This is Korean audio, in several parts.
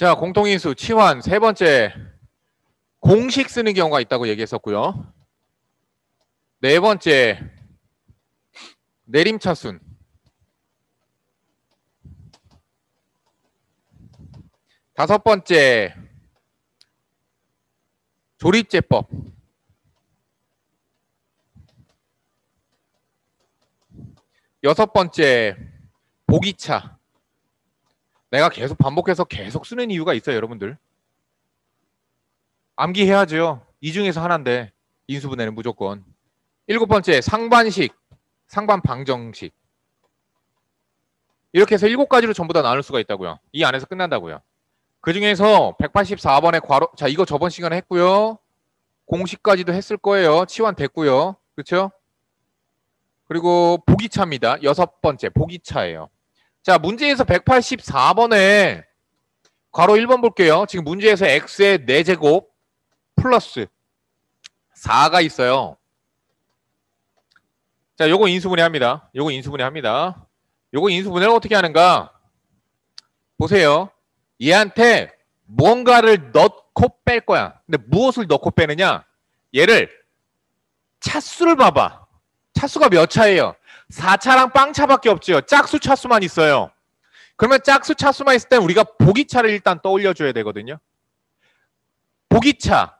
자, 공통인수 치환 세 번째 공식 쓰는 경우가 있다고 얘기했었고요. 네 번째 내림차순. 다섯 번째 조립제법. 여섯 번째 보기차. 내가 계속 반복해서 계속 쓰는 이유가 있어요, 여러분들. 암기해야죠. 이 중에서 하나인데 인수분해는 무조건. 일곱 번째 상반식, 상반방정식. 이렇게 해서 7가지로 전부 다 나눌 수가 있다고요. 이 안에서 끝난다고요. 그 중에서 184번의 괄호, 자 이거 저번 시간에 했고요. 공식까지도 했을 거예요. 치환 됐고요. 그렇죠? 그리고 보기차입니다. 여섯 번째 보기차예요. 자, 문제에서 184번에 괄호 1번 볼게요. 지금 문제에서 x의 4제곱 플러스 4가 있어요. 자, 요거 인수분해 합니다. 요거 인수분해 합니다. 요거 인수분해를 어떻게 하는가? 보세요. 얘한테 무언가를 넣고 뺄 거야. 근데 무엇을 넣고 빼느냐? 얘를 차수를 봐봐. 차수가 몇 차예요? 4차랑 빵차밖에 없죠. 짝수 차수만 있어요. 그러면 짝수 차수만 있을 때 우리가 보기차를 일단 떠올려줘야 되거든요. 보기차.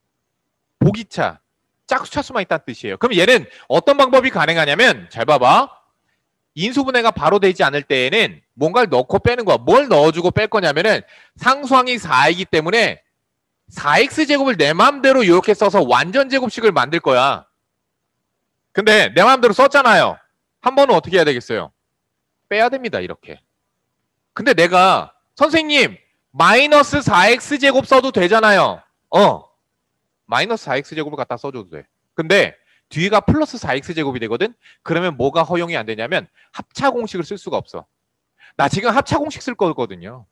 짝수 차수만 있다는 뜻이에요. 그럼 얘는 어떤 방법이 가능하냐면 잘 봐봐. 인수분해가 바로 되지 않을 때에는 뭔가를 넣고 빼는 거야. 뭘 넣어주고 뺄 거냐면은 상수항이 4이기 때문에 4x제곱을 내 마음대로 이렇게 써서 완전 제곱식을 만들 거야. 근데 내 마음대로 썼잖아요. 한 번은 어떻게 해야 되겠어요? 빼야 됩니다. 이렇게. 근데 내가 선생님 마이너스 4x제곱 써도 되잖아요. 마이너스 4x제곱을 갖다 써줘도 돼. 근데 뒤가 플러스 4x제곱이 되거든? 그러면 뭐가 허용이 안 되냐면 합차 공식을 쓸 수가 없어. 나 지금 합차 공식 쓸 거거든요.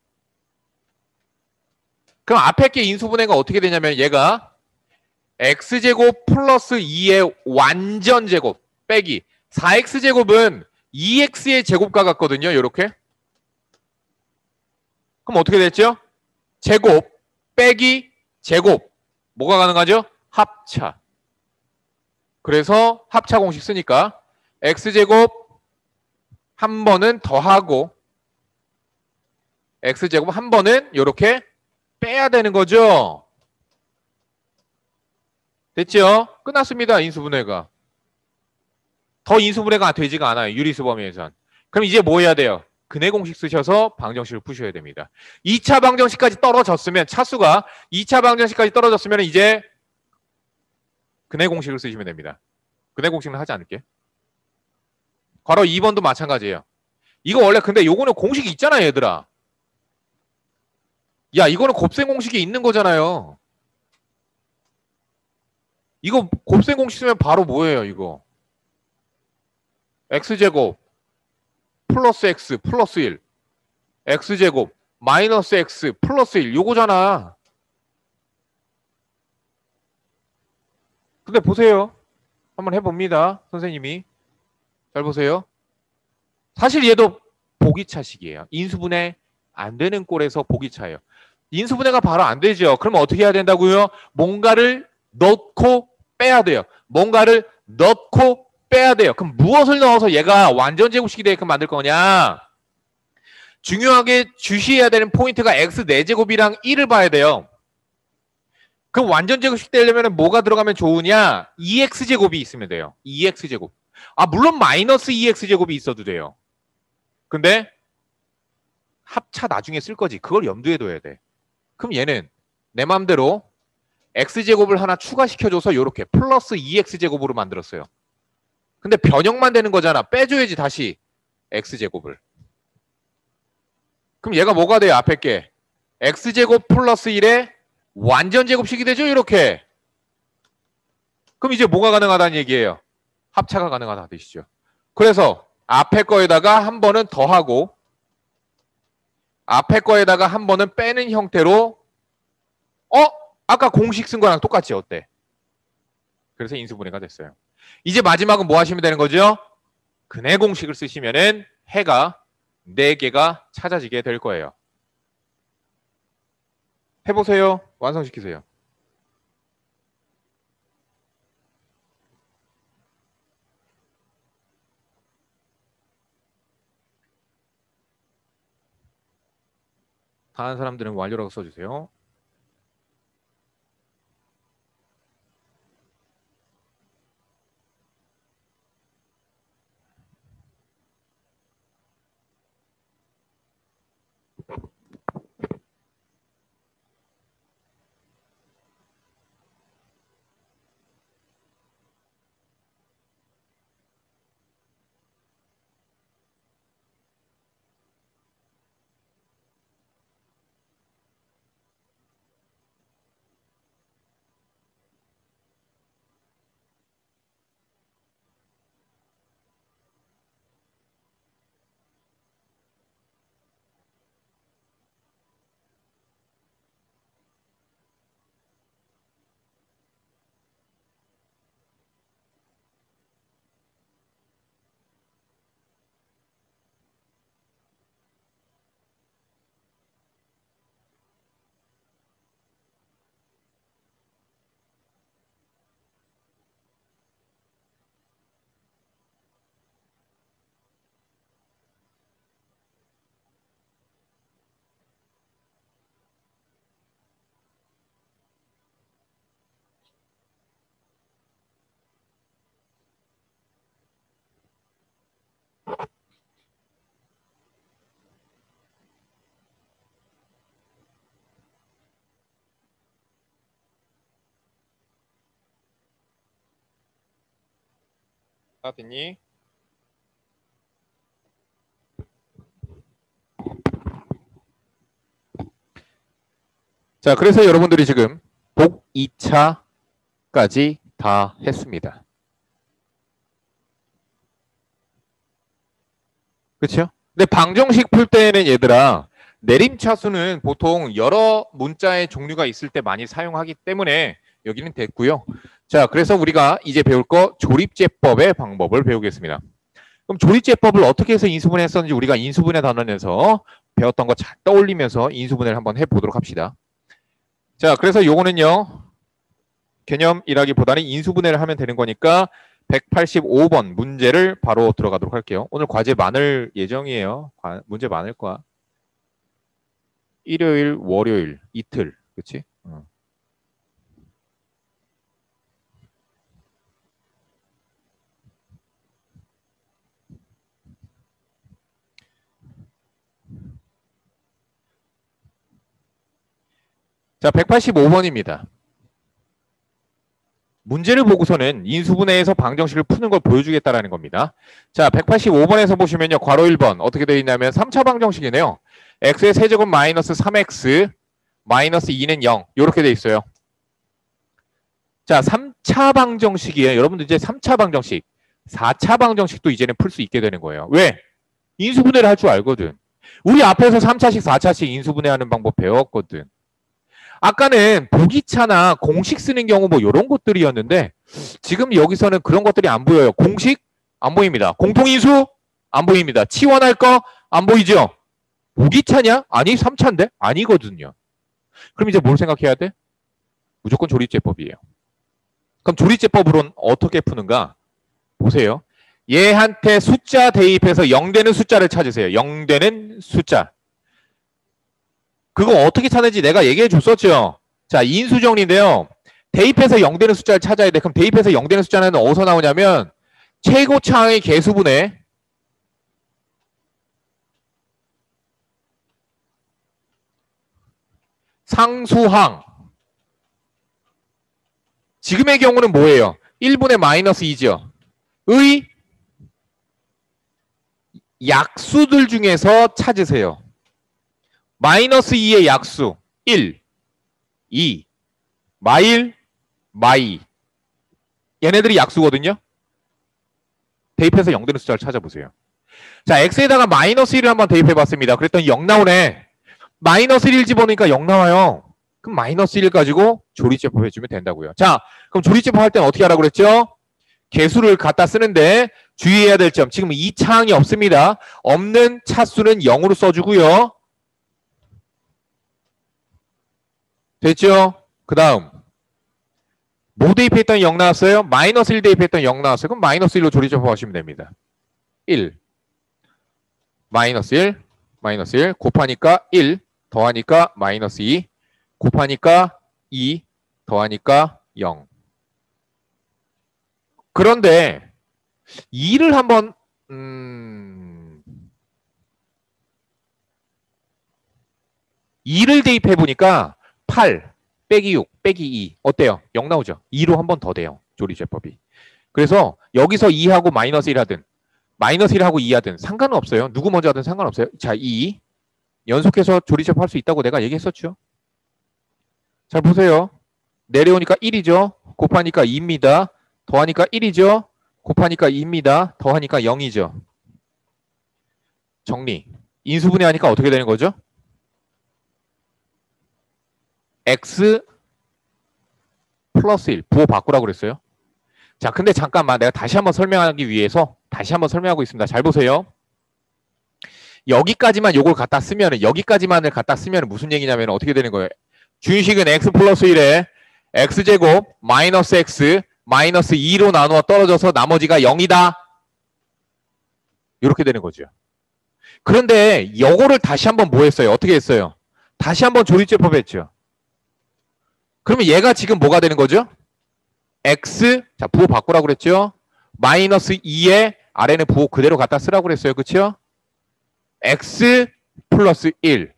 그럼 앞에 게 인수분해가 어떻게 되냐면 얘가 x제곱 플러스 2의 완전 제곱 빼기 4x제곱은 2x의 제곱과 같거든요. 이렇게. 그럼 어떻게 됐죠? 제곱 빼기 제곱. 뭐가 가능하죠? 합차. 그래서 합차 공식 쓰니까 x제곱 한 번은 더하고 x제곱 한 번은 이렇게 빼야 되는 거죠. 됐죠? 끝났습니다. 인수분해가. 더 인수분해가 되지가 않아요. 유리수 범위에선. 그럼 이제 뭐 해야 돼요? 근해 공식 쓰셔서 방정식을 푸셔야 됩니다. 2차 방정식까지 떨어졌으면 차수가 2차 방정식까지 떨어졌으면 이제 근해 공식을 쓰시면 됩니다. 근해 공식은 하지 않을게. 괄호 2번도 마찬가지예요. 이거 원래 근데 요거는 공식이 있잖아요, 얘들아. 야, 이거는 곱셈 공식이 있는 거잖아요. 이거 곱셈 공식 쓰면 바로 뭐예요, 이거? x제곱 플러스 x 플러스 1 x제곱 마이너스 x 플러스 1 요거잖아. 근데 보세요. 한번 해봅니다. 선생님이. 잘 보세요. 사실 얘도 보기차식이에요. 인수분해 안 되는 꼴에서 보기차예요. 인수분해가 바로 안 되죠. 그러면 어떻게 해야 된다고요? 뭔가를 넣고 빼야 돼요. 뭔가를 넣고 빼야 돼요. 그럼 무엇을 넣어서 얘가 완전 제곱식이 되게끔 만들 거냐? 중요하게 주시해야 되는 포인트가 x 4제곱이랑 1을 봐야 돼요. 그럼 완전 제곱식 되려면 뭐가 들어가면 좋으냐? 2x제곱이 있으면 돼요. 2x제곱. 아, 물론 마이너스 2x제곱이 있어도 돼요. 근데 합차 나중에 쓸 거지. 그걸 염두에 둬야 돼. 그럼 얘는 내 맘대로 x제곱을 하나 추가시켜줘서 이렇게 플러스 2x제곱으로 만들었어요. 근데 변형만 되는 거잖아. 빼줘야지 다시 x제곱을. 그럼 얘가 뭐가 돼요? 앞에 게 x제곱 플러스 1의 완전 제곱식이 되죠? 이렇게. 그럼 이제 뭐가 가능하다는 얘기예요? 합차가 가능하다는 뜻이죠. 그래서 앞에 거에다가 한 번은 더하고 앞에 거에다가 한 번은 빼는 형태로 아까 공식 쓴 거랑 똑같지? 어때? 그래서 인수분해가 됐어요. 이제 마지막은 뭐 하시면 되는 거죠? 근해 공식을 쓰시면은 해가 4개가 찾아지게 될 거예요. 해보세요. 완성시키세요. 다 한 사람들은 완료라고 써주세요. 다 됐니? 자, 그래서 여러분들이 지금 복 2차까지 다 했습니다. 그렇죠? 근데 방정식 풀 때는 얘들아, 내림차수는 보통 여러 문자의 종류가 있을 때 많이 사용하기 때문에 여기는 됐고요. 자, 그래서 우리가 이제 배울 거 조립제법의 방법을 배우겠습니다. 그럼 조립제법을 어떻게 해서 인수분해했었는지 우리가 인수분해 단원에서 배웠던 거 잘 떠올리면서 인수분해를 한번 해보도록 합시다. 자, 그래서 요거는요, 개념이라기보다는 인수분해를 하면 되는 거니까 185번 문제를 바로 들어가도록 할게요. 오늘 과제 많을 예정이에요. 문제 많을 거야. 일요일, 월요일, 이틀. 그치? 자, 185번입니다. 문제를 보고서는 인수분해에서 방정식을 푸는 걸 보여주겠다라는 겁니다. 자, 185번에서 보시면요. 괄호 1번 어떻게 되어 있냐면 3차 방정식이네요. x의 세제곱 마이너스 3x 마이너스 2는 0 이렇게 되어 있어요. 자, 3차 방정식이에요. 여러분들 이제 3차 방정식, 4차 방정식도 이제는 풀 수 있게 되는 거예요. 왜? 인수분해를 할 줄 알거든. 우리 앞에서 3차식, 4차식 인수분해하는 방법 배웠거든. 아까는 보기차나 공식 쓰는 경우 뭐 이런 것들이었는데 지금 여기서는 그런 것들이 안 보여요. 공식 안 보입니다. 공통인수 안 보입니다. 치환할 거 안 보이죠? 보기차냐? 아니 3차인데? 아니거든요. 그럼 이제 뭘 생각해야 돼? 무조건 조립제법이에요. 그럼 조립제법으로는 어떻게 푸는가? 보세요. 얘한테 숫자 대입해서 0 되는 숫자를 찾으세요. 0 되는 숫자. 그거 어떻게 찾는지 내가 얘기해 줬었죠. 자, 인수정리인데요. 대입해서 0 되는 숫자를 찾아야 돼. 그럼 대입해서 0 되는 숫자는 어디서 나오냐면 최고차항의 개수분의 상수항. 지금의 경우는 뭐예요? 1분의 마이너스 2죠. 의 약수들 중에서 찾으세요. 마이너스 2의 약수 1, 2, 마일, 마이. 얘네들이 약수거든요. 대입해서 0 되는 숫자를 찾아보세요. 자, x에다가 마이너스 1을 한번 대입해봤습니다. 그랬더니 0 나오네. 마이너스 1 집어넣으니까 0 나와요. 그럼 마이너스 1 가지고 조립제법 해주면 된다고요. 자, 그럼 조립제법 할 때는 어떻게 하라고 그랬죠? 개수를 갖다 쓰는데 주의해야 될 점. 지금 2차항이 없습니다. 없는 차수는 0으로 써주고요. 됐죠? 그 다음 뭐 대입했더니 0 나왔어요? 마이너스 1 대입했더니 0 나왔어요. 그럼 마이너스 1로 조리접하시면 됩니다. 1 마이너스 1 마이너스 1 곱하니까 1 더하니까 마이너스 2 곱하니까 2 더하니까 0. 그런데 2를 한번 2를 대입해 보니까 8 빼기 6 빼기 2 어때요? 0 나오죠? 2로 한 번 더 돼요. 조리제법이. 그래서 여기서 2하고 마이너스 1 하든 마이너스 1하고 2 하든 상관은 없어요. 누구 먼저 하든 상관없어요. 자, 2 연속해서 조리제법 할 수 있다고 내가 얘기했었죠. 잘 보세요. 내려오니까 1이죠. 곱하니까 2입니다. 더하니까 1이죠. 곱하니까 2입니다. 더하니까 0이죠. 정리. 인수분해하니까 어떻게 되는 거죠? x 플러스 1. 부호 바꾸라고 그랬어요. 자, 근데 잠깐만 내가 다시 한번 설명하기 위해서 다시 한번 설명하고 있습니다. 잘 보세요. 여기까지만 요걸 갖다 쓰면은 여기까지만을 갖다 쓰면 무슨 얘기냐면 어떻게 되는 거예요? 주식은 x 플러스 1에 x제곱 마이너스 x 마이너스 2로 나누어 떨어져서 나머지가 0이다. 이렇게 되는 거죠. 그런데 요거를 다시 한번 뭐 했어요? 어떻게 했어요? 다시 한번 조리제법 했죠. 그러면 얘가 지금 뭐가 되는 거죠? x, 자 부호 바꾸라고 그랬죠? 마이너스 2에 아래는 부호 그대로 갖다 쓰라고 그랬어요. 그렇죠? x 플러스 1.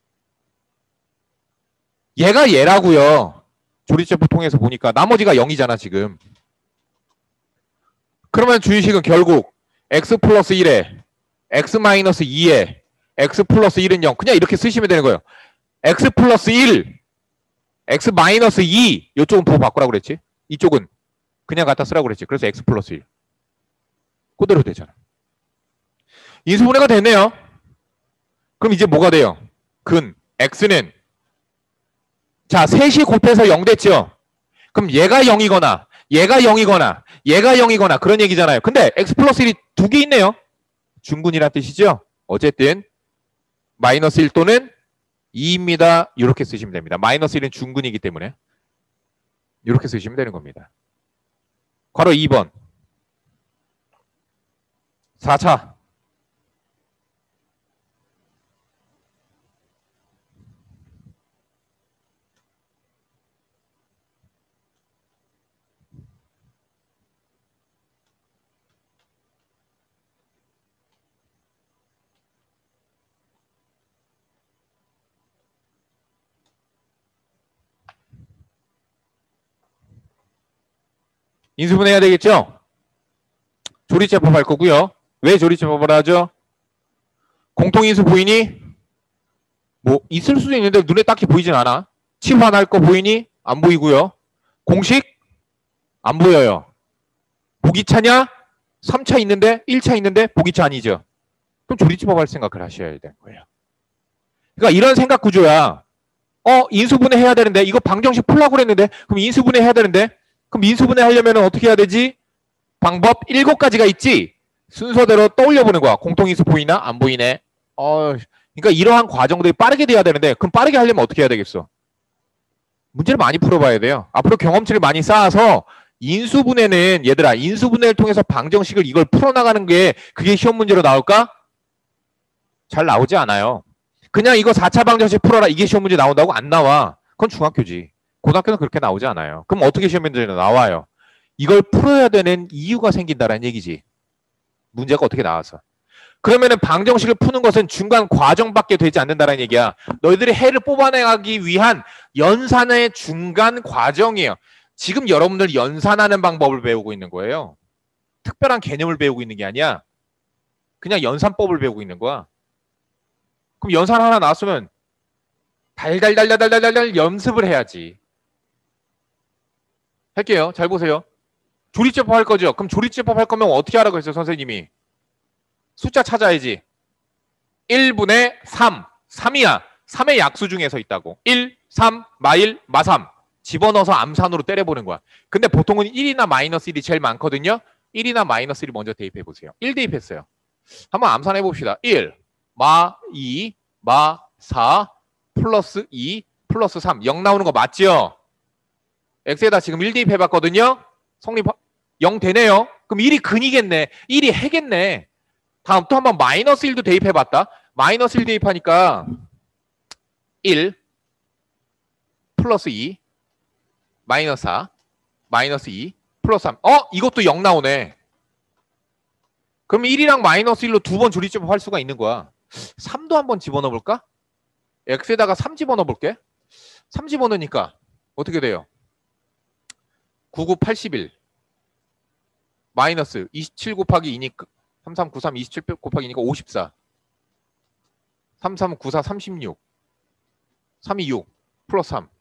얘가 얘라고요. 조리제법 통해서 보니까 나머지가 0이잖아 지금. 그러면 주의식은 결국 x 플러스 1에 x 마이너스 2에 x 플러스 1은 0. 그냥 이렇게 쓰시면 되는 거예요. x 플러스 1, x 마이너스 2. 이쪽은 부호 바꾸라고 그랬지. 이쪽은 그냥 갖다 쓰라고 그랬지. 그래서 x 플러스 1. 그대로 되잖아. 인수분해가 됐네요. 그럼 이제 뭐가 돼요? 근 x는 자 셋이 곱해서 0 됐죠. 그럼 얘가 0이거나 얘가 0이거나 얘가 0이거나 그런 얘기잖아요. 근데 x 플러스 1이 두 개 있네요. 중근이란 뜻이죠. 어쨌든 마이너스 1 또는 2입니다. 이렇게 쓰시면 됩니다. 마이너스 1은 중근이기 때문에 이렇게 쓰시면 되는 겁니다. 괄호 2번 4차 인수분해 해야 되겠죠? 조리제법 할 거고요. 왜 조리제법을 하죠? 공통인수 보이니? 뭐 있을 수도 있는데 눈에 딱히 보이진 않아. 치환할 거 보이니? 안 보이고요. 공식? 안 보여요. 보기차냐? 3차 있는데 1차 있는데 보기차 아니죠. 그럼 조리제법 할 생각을 하셔야 되는 거예요. 그러니까 이런 생각 구조야. 인수분해 해야 되는데 이거 방정식 풀라고 그랬는데 그럼 인수분해 해야 되는데 그럼 인수분해 하려면 어떻게 해야 되지? 방법 7가지가 있지. 순서대로 떠올려 보는 거야. 공통인수 보이나? 안 보이네. 그러니까 이러한 과정들이 빠르게 돼야 되는데 그럼 빠르게 하려면 어떻게 해야 되겠어? 문제를 많이 풀어봐야 돼요. 앞으로 경험치를 많이 쌓아서 인수분해는 얘들아 인수분해를 통해서 방정식을 이걸 풀어나가는 게 그게 시험 문제로 나올까? 잘 나오지 않아요. 그냥 이거 4차 방정식 풀어라 이게 시험 문제 나온다고? 안 나와. 그건 중학교지. 고등학교는 그렇게 나오지 않아요. 그럼 어떻게 시험 문제로 나와요? 이걸 풀어야 되는 이유가 생긴다라는 얘기지. 문제가 어떻게 나와서. 그러면은 방정식을 푸는 것은 중간 과정밖에 되지 않는다라는 얘기야. 너희들이 해를 뽑아내기 위한 연산의 중간 과정이에요. 지금 여러분들 연산하는 방법을 배우고 있는 거예요. 특별한 개념을 배우고 있는 게 아니야. 그냥 연산법을 배우고 있는 거야. 그럼 연산 하나 나왔으면 달달달달달달달 연습을 해야지. 할게요. 잘 보세요. 조리제법 할 거죠? 그럼 조리제법 할 거면 어떻게 하라고 했어요, 선생님이? 숫자 찾아야지. 1분의 3. 3이야. 3의 약수 중에서 있다고. 1, 3, 마일, 마3. 집어넣어서 암산으로 때려보는 거야. 근데 보통은 1이나 마이너스 1이 제일 많거든요. 1이나 마이너스 1을 먼저 대입해 보세요. 1 대입했어요. 한번 암산해 봅시다. 1, 마 2, 마 4, 플러스 2, 플러스 3. 0 나오는 거 맞죠? x에다 지금 1 대입해봤거든요. 성립 0 되네요. 그럼 1이 근이겠네. 1이 해겠네. 다음 또 한번 마이너스 1도 대입해봤다. 마이너스 1 대입하니까 1 플러스 2 마이너스 4 마이너스 2 플러스 3. 이것도 0 나오네. 그럼 1이랑 마이너스 1로 두 번 조리집합할 수가 있는 거야. 3도 한번 집어넣어 볼까? x에다가 3 집어넣어 볼게. 3 집어넣으니까 어떻게 돼요? 99, 81 마이너스 27 곱하기 2니까 33, 93, 27 곱하기 2니까 54 33, 94, 36 3이 6 플러스 3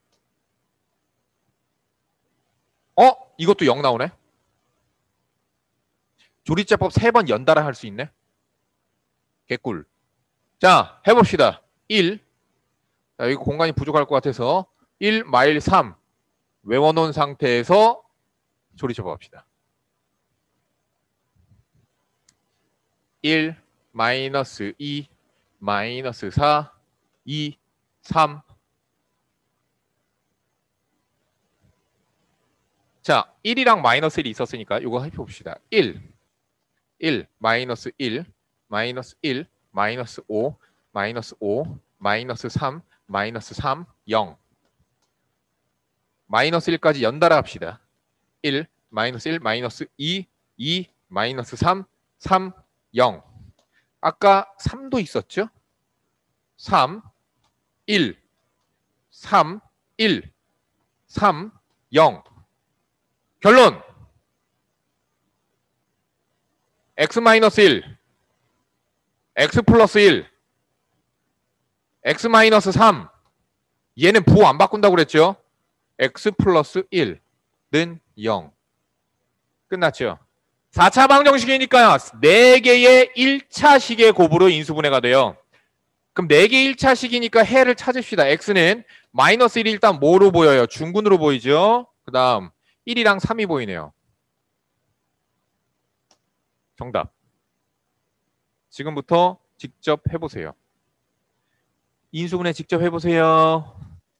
이것도 0 나오네. 조리제법 3번 연달아 할 수 있네. 개꿀. 자, 해봅시다. 1. 자, 여기 공간이 부족할 것 같아서 1 마일 3 외워놓은 상태에서 조리제법 합시다. 1 마이너스 2 마이너스 4 2 3 자, 1이랑 마이너스 1이 있었으니까 이거 해봅시다. 1 마이너스 1 마이너스 1 마이너스 5 마이너스 5 마이너스 3 마이너스 3 0 마이너스 1까지 연달아 합시다. 1 마이너스 1 마이너스 2 2 마이너스 3 3 0 아까 3도 있었죠? 3 1 3 1 3 0 결론 x 마이너스 1 x 플러스 1 x 마이너스 3 얘는 부호 안 바꾼다고 그랬죠? x 플러스 1는 0 끝났죠? 4차 방정식이니까 4개의 1차 식의 곱으로 인수분해가 돼요. 그럼 4개 1차 식이니까 해를 찾읍시다. x는 마이너스 1이 일단 뭐로 보여요? 중근으로 보이죠? 그 다음 1이랑 3이 보이네요. 정답. 지금부터 직접 해보세요. 인수분해 직접 해보세요.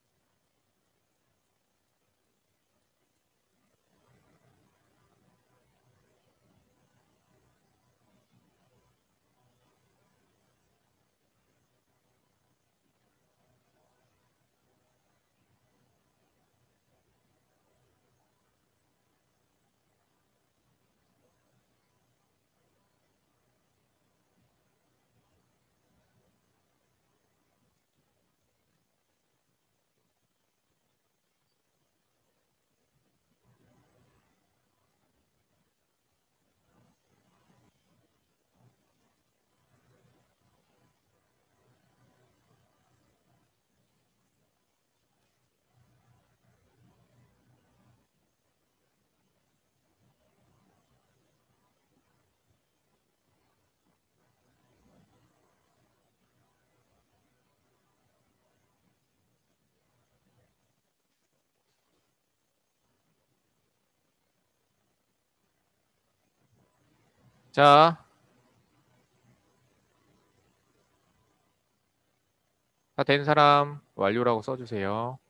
자, 다 된 사람 완료라고 써주세요.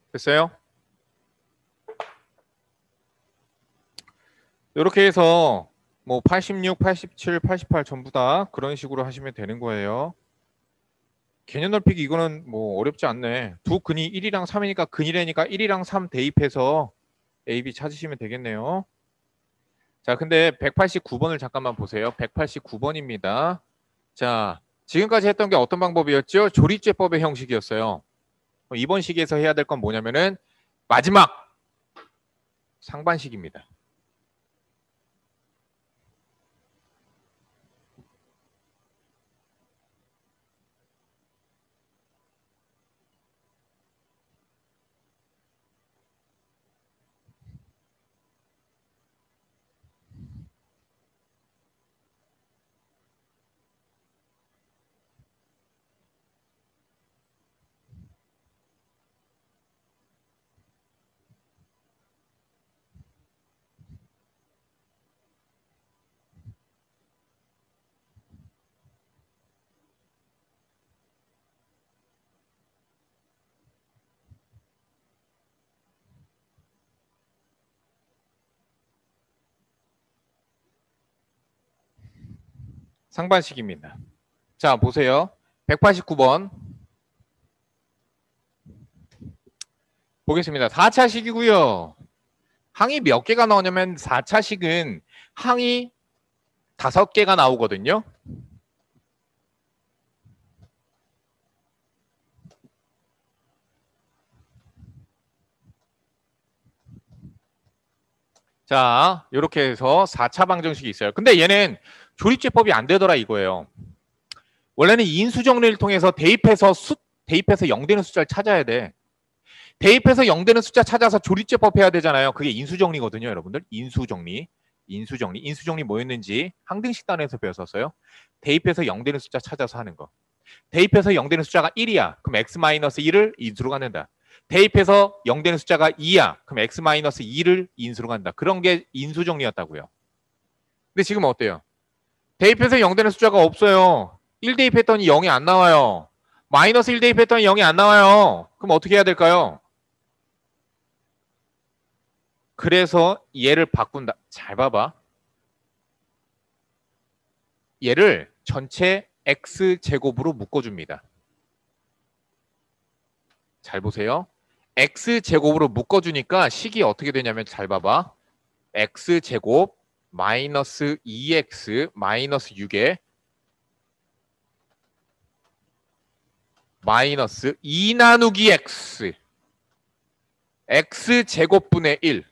됐어요? 이렇게 해서 뭐 86, 87, 88 전부 다 그런 식으로 하시면 되는 거예요. 개념 넓히기 이거는 뭐 어렵지 않네. 두 근이 1이랑 3이니까 근이라니까 1이랑 3 대입해서 A, B 찾으시면 되겠네요. 자, 근데 189번을 잠깐만 보세요. 189번입니다. 자, 지금까지 했던 게 어떤 방법이었죠? 조리제법의 형식이었어요. 이번 식에서 해야 될 건 뭐냐면은 마지막 상반식입니다. 상반식입니다. 자, 보세요. 189번. 보겠습니다. 4차식이고요. 항이 몇 개가 나오냐면 4차식은 항이 5개가 나오거든요. 자, 이렇게 해서 4차 방정식이 있어요. 근데 얘는 조립제법이 안 되더라 이거예요. 원래는 인수정리를 통해서 대입해서 0 되는 숫자를 찾아야 돼. 대입해서 0 되는 숫자 찾아서 조립제법 해야 되잖아요. 그게 인수정리거든요, 여러분들. 인수정리 뭐였는지 항등식단에서 배웠었어요. 대입해서 0 되는 숫자 찾아서 하는 거. 대입해서 0 되는 숫자가 1이야. 그럼 x-1을 인수로 갖는다. 대입해서 0 되는 숫자가 2야. 그럼 x-2를 인수로 간다. 그런 게 인수정리였다고요. 근데 지금 어때요? 대입해서 0 되는 숫자가 없어요. 1 대입했더니 0이 안 나와요. 마이너스 1 대입했더니 0이 안 나와요. 그럼 어떻게 해야 될까요? 그래서 얘를 바꾼다. 잘 봐봐. 얘를 전체 x제곱으로 묶어줍니다. 잘 보세요. x제곱으로 묶어주니까 식이 어떻게 되냐면 잘 봐봐. x제곱 마이너스 2x 마이너스 6에 마이너스 2 나누기 x x제곱분의 1.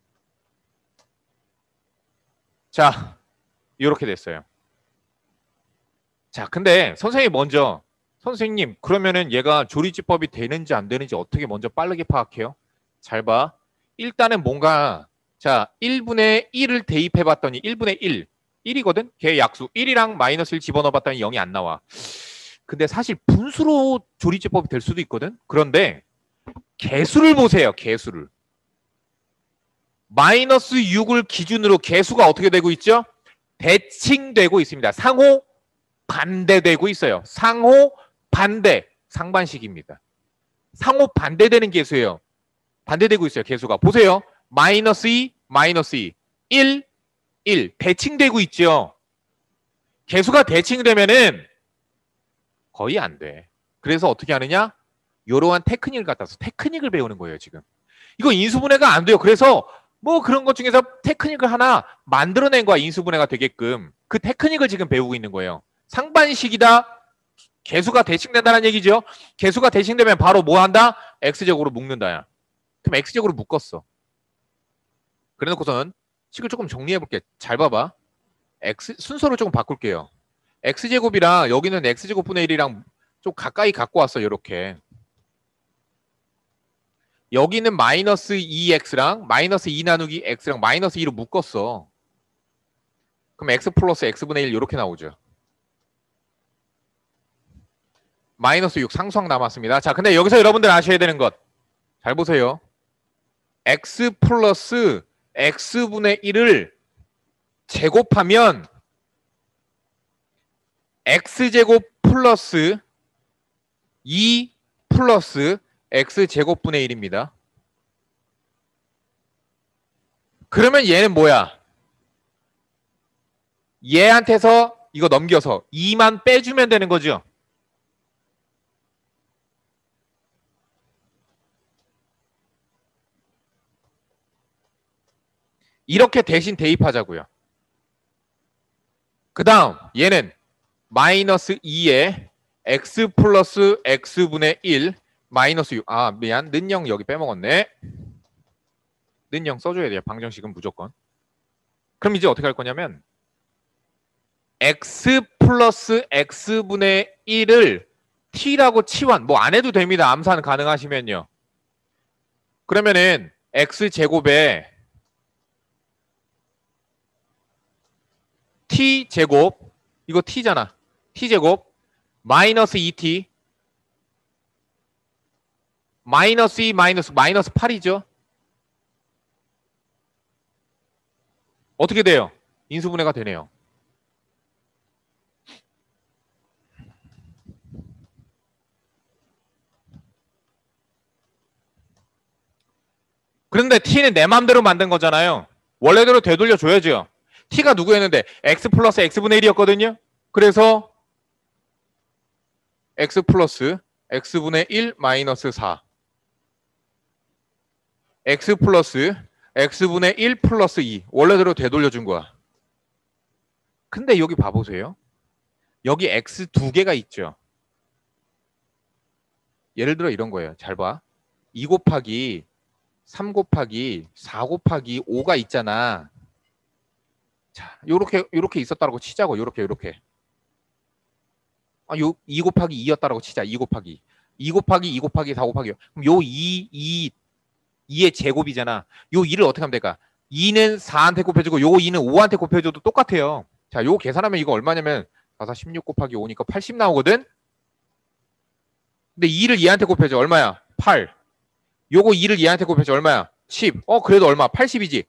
자, 이렇게 됐어요. 자, 근데 선생님이 먼저 선생님 그러면은 얘가 조리지법이 되는지 안 되는지 어떻게 먼저 빠르게 파악해요? 잘 봐. 일단은 뭔가 자 1분의 1을 대입해봤더니 1분의 1 1이거든? 걔 약수 1이랑 마이너스 1 집어넣어봤더니 0이 안 나와. 근데 사실 분수로 조리지법이 될 수도 있거든? 그런데 개수를 보세요. 개수를. 마이너스 6을 기준으로 개수가 어떻게 되고 있죠? 대칭되고 있습니다. 상호 반대되고 있어요. 상호 반대 상반식입니다. 상호 반대되는 개수예요. 반대되고 있어요. 개수가. 보세요. 마이너스 2, 마이너스 2, 1, 1 대칭되고 있죠. 개수가 대칭되면은 거의 안 돼. 그래서 어떻게 하느냐? 이러한 테크닉을 갖다서 테크닉을 배우는 거예요. 지금. 이거 인수분해가 안 돼요. 그래서 뭐 그런 것 중에서 테크닉을 하나 만들어낸 거야. 인수분해가 되게끔. 그 테크닉을 지금 배우고 있는 거예요. 상반식이다. 개수가 대칭된다는 얘기죠. 개수가 대칭되면 바로 뭐 한다? x제곱으로 묶는다야. 그럼 x제곱으로 묶었어. 그래놓고선 식을 조금 정리해볼게. 잘 봐봐. 순서를 조금 바꿀게요. x제곱이랑 여기는 x제곱분의 1이랑 좀 가까이 갖고 왔어. 이렇게. 여기는 마이너스 2x랑 마이너스 2 나누기 x랑 마이너스 2로 묶었어. 그럼 x 플러스 x분의 1 이렇게 나오죠. 마이너스 6 상수항 남았습니다. 자, 근데 여기서 여러분들 아셔야 되는 것. 잘 보세요. x 플러스 x분의 1을 제곱하면 x제곱 플러스 2 플러스 x제곱분의 1입니다. 그러면 얘는 뭐야? 얘한테서 이거 넘겨서 2만 빼주면 되는 거죠. 이렇게 대신 대입하자고요. 그 다음 얘는 마이너스 2에 x 플러스 x분의 1 마이너스 6. 아 미안, 는영 여기 빼먹었네. 는영 써줘야 돼요. 방정식은 무조건. 그럼 이제 어떻게 할 거냐면 x 플러스 x분의 1을 t라고 치환, 뭐 안 해도 됩니다. 암산 가능하시면요. 그러면은 x제곱에 t제곱, 이거 t잖아. t제곱 마이너스 2t 마이너스 2 마이너스 8이죠. 어떻게 돼요? 인수분해가 되네요. 그런데 t는 내 맘대로 만든 거잖아요. 원래대로 되돌려줘야죠. t가 누구였는데 x 플러스 x분의 1이었거든요. 그래서 x 플러스 x분의 1 마이너스 4 x 플러스 x분의 1 플러스 2 원래대로 되돌려준 거야. 근데 여기 봐보세요. 여기 x 두 개가 있죠. 예를 들어 이런 거예요. 잘 봐. 2 곱하기 3 곱하기 4 곱하기 5가 있잖아. 자, 요렇게 있었다라고 치자고. 요렇게. 아, 요 2 곱하기 2였다라고 치자. 2 곱하기 2 곱하기 2 곱하기 4 곱하기. 그럼 요 2의 제곱이잖아. 요 2를 어떻게 하면 될까? 2는 4한테 곱해주고 요 2는 5한테 곱해줘도 똑같아요. 자, 요거 계산하면 이거 얼마냐면 4, 4, 16 곱하기 5니까 80 나오거든? 근데 2를 얘한테 곱해줘. 얼마야? 8. 요거 2를 얘한테 곱해줘. 얼마야? 10. 그래도 얼마? 80이지.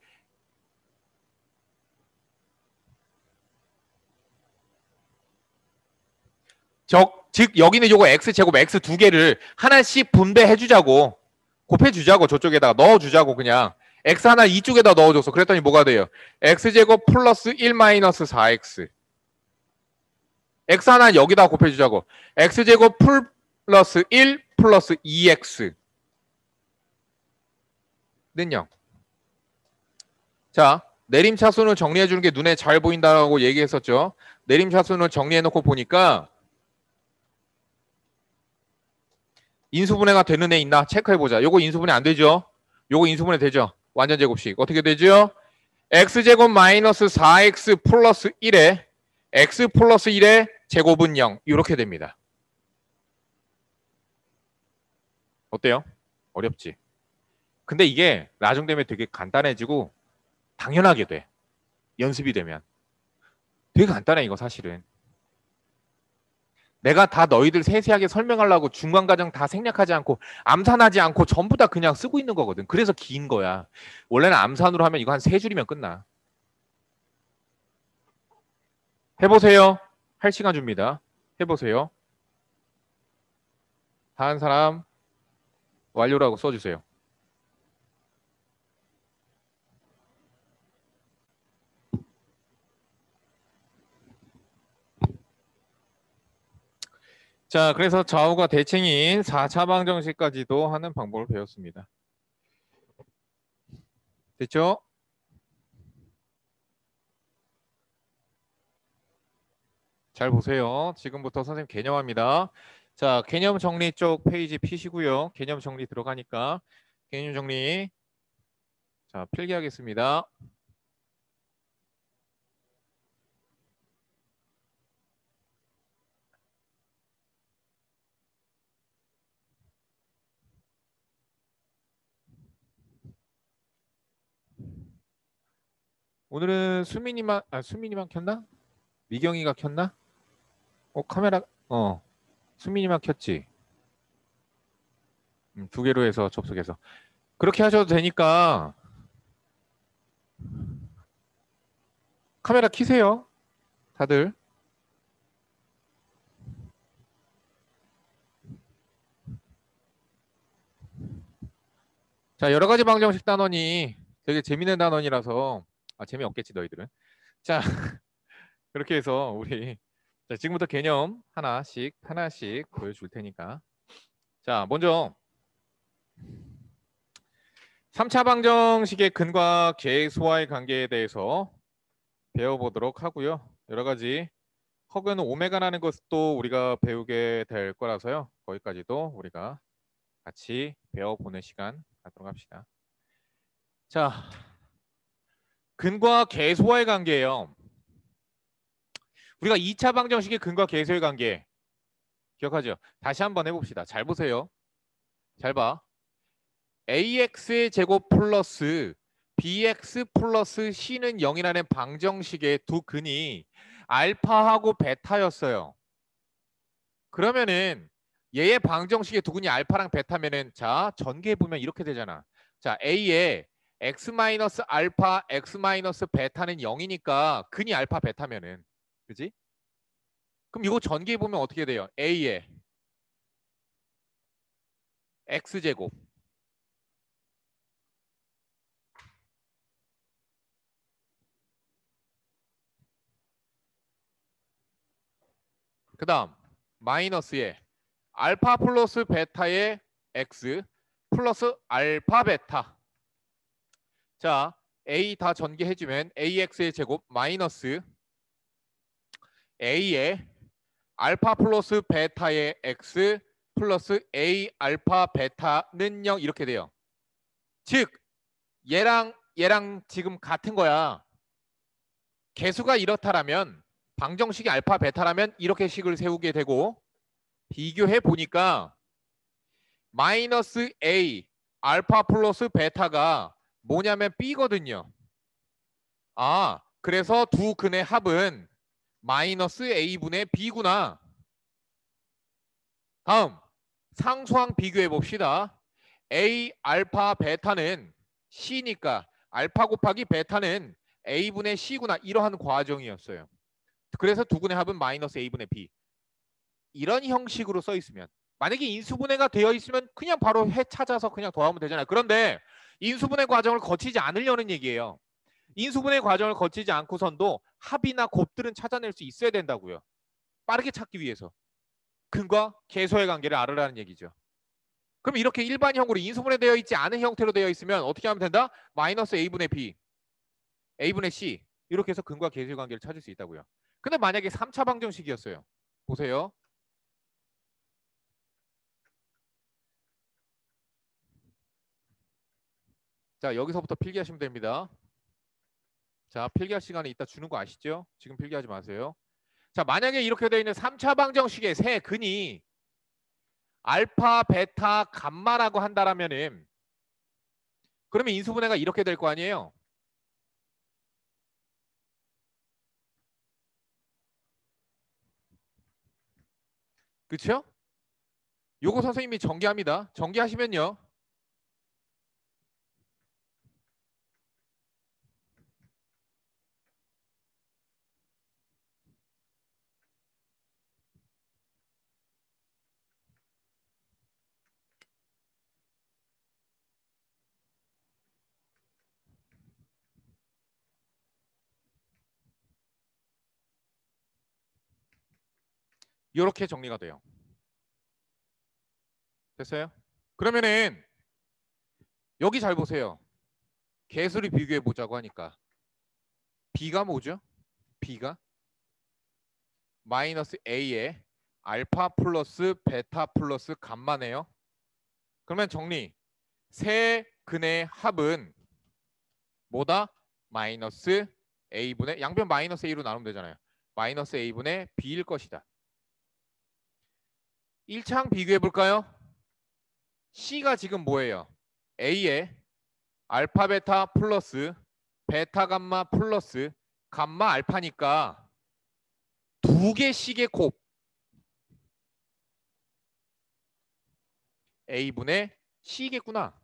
즉 여기는 요거 x제곱 x 두 개를 하나씩 분배해주자고. 곱해주자고. 저쪽에다가 넣어주자고. 그냥 x 하나 이쪽에다 넣어줘서 그랬더니 뭐가 돼요? x제곱 플러스 1 마이너스 4x. x 하나 여기다 곱해주자고. x제곱 플러스 1 플러스 2x 는 0. 자, 내림차순을 정리해주는 게 눈에 잘 보인다고 얘기했었죠. 내림차순을 정리해놓고 보니까 인수분해가 되는 애 있나 체크해보자. 요거 인수분해 안 되죠? 요거 인수분해 되죠? 완전 제곱식. 어떻게 되죠? x제곱 마이너스 4x 플러스 1에 x 플러스 1의 제곱은 0. 이렇게 됩니다. 어때요? 어렵지? 근데 이게 나중 되면 되게 간단해지고 당연하게 돼. 연습이 되면. 되게 간단해 이거 사실은. 내가 다 너희들 세세하게 설명하려고 중간 과정 다 생략하지 않고 암산하지 않고 전부 다 그냥 쓰고 있는 거거든. 그래서 긴 거야. 원래는 암산으로 하면 이거 한 3줄이면 끝나. 해보세요. 할 시간 줍니다. 해보세요. 다 한 사람 완료라고 써주세요. 자, 그래서 좌우가 대칭인 4차 방정식까지도 하는 방법을 배웠습니다. 됐죠? 잘 보세요. 지금부터 선생님 개념합니다. 자, 개념 정리 쪽 페이지 피시고요. 개념 정리 들어가니까 개념 정리. 자, 필기하겠습니다. 오늘은 수민이만 켰나? 미경이가 켰나? 카메라, 수민이만 켰지. 두 개로 해서 접속해서. 그렇게 하셔도 되니까 카메라 켜세요. 다들. 자, 여러 가지 방정식 단원이 되게 재밌는 단원이라서 재미없겠지 너희들은. 자, 그렇게 해서 우리 자, 지금부터 개념 하나씩 보여줄 테니까. 자, 먼저 3차 방정식의 근과 계수와의 관계에 대해서 배워보도록 하고요. 여러 가지 허근 오메가라는 것도 우리가 배우게 될 거라서요. 거기까지도 우리가 같이 배워보는 시간 갖도록 합시다. 자, 근과 계수와의 관계예요. 우리가 2차 방정식의 근과 계수의 관계 기억하죠? 다시 한번 해봅시다. 잘 보세요. 잘 봐. ax의 제곱 플러스 bx 플러스 c는 0이라는 방정식의 두 근이 알파하고 베타였어요. 그러면은 얘의 방정식의 두 근이 알파랑 베타면은 자 전개해보면 이렇게 되잖아. 자 a의 x 마이너스 알파 x 마이너스 베타는 0이니까 근이 알파 베타면은 그지? 그럼 이거 전개해보면 어떻게 돼요? a의 x제곱 그 다음 마이너스의 알파 플러스 베타의 x 플러스 알파 베타. 자 a 다 전개해주면 ax의 제곱 마이너스 a의 알파 플러스 베타의 x 플러스 a 알파 베타는 0 이렇게 돼요. 즉 얘랑 지금 같은 거야. 개수가 이렇다라면 방정식이 알파 베타라면 이렇게 식을 세우게 되고 비교해 보니까 마이너스 a 알파 플러스 베타가 뭐냐면 b거든요. 아 그래서 두 근의 합은 마이너스 a분의 b구나. 다음 상수항 비교해 봅시다. a 알파 베타는 c니까 알파 곱하기 베타는 a분의 c구나. 이러한 과정이었어요. 그래서 두 근의 합은 마이너스 a분의 b. 이런 형식으로 써 있으면 만약에 인수분해가 되어 있으면 그냥 바로 해 찾아서 그냥 더하면 되잖아요. 그런데 인수분해 과정을 거치지 않으려는 얘기예요. 인수분해 과정을 거치지 않고선도 합이나 곱들은 찾아낼 수 있어야 된다고요. 빠르게 찾기 위해서. 근과 계수의 관계를 알으라는 얘기죠. 그럼 이렇게 일반형으로 인수분해되어 있지 않은 형태로 되어 있으면 어떻게 하면 된다? 마이너스 a분의 b, a분의 c 이렇게 해서 근과 계수의 관계를 찾을 수 있다고요. 근데 만약에 3차 방정식이었어요. 보세요. 자 여기서부터 필기하시면 됩니다. 자 필기할 시간에 이따 주는 거 아시죠? 지금 필기하지 마세요. 자 만약에 이렇게 되어 있는 3차 방정식의 세 근이 알파, 베타, 감마라고 한다라면은 그러면 인수분해가 이렇게 될 거 아니에요? 그렇죠? 요거 선생님이 전개합니다. 전개하시면요. 이렇게 정리가 돼요. 됐어요? 그러면은 여기 잘 보세요. 개수를 비교해 보자고 하니까 b가 뭐죠? b가 마이너스 a에 알파 플러스 베타 플러스 감마네요. 그러면 정리. 세 근의 합은 뭐다? 마이너스 a분의 양변 마이너스 a로 나누면 되잖아요. 마이너스 a분의 b일 것이다. 1차항 비교해 볼까요? C가 지금 뭐예요? A에 알파 베타 플러스 베타 감마 플러스 감마 알파니까 두 개씩의 곱 A분의 C겠구나.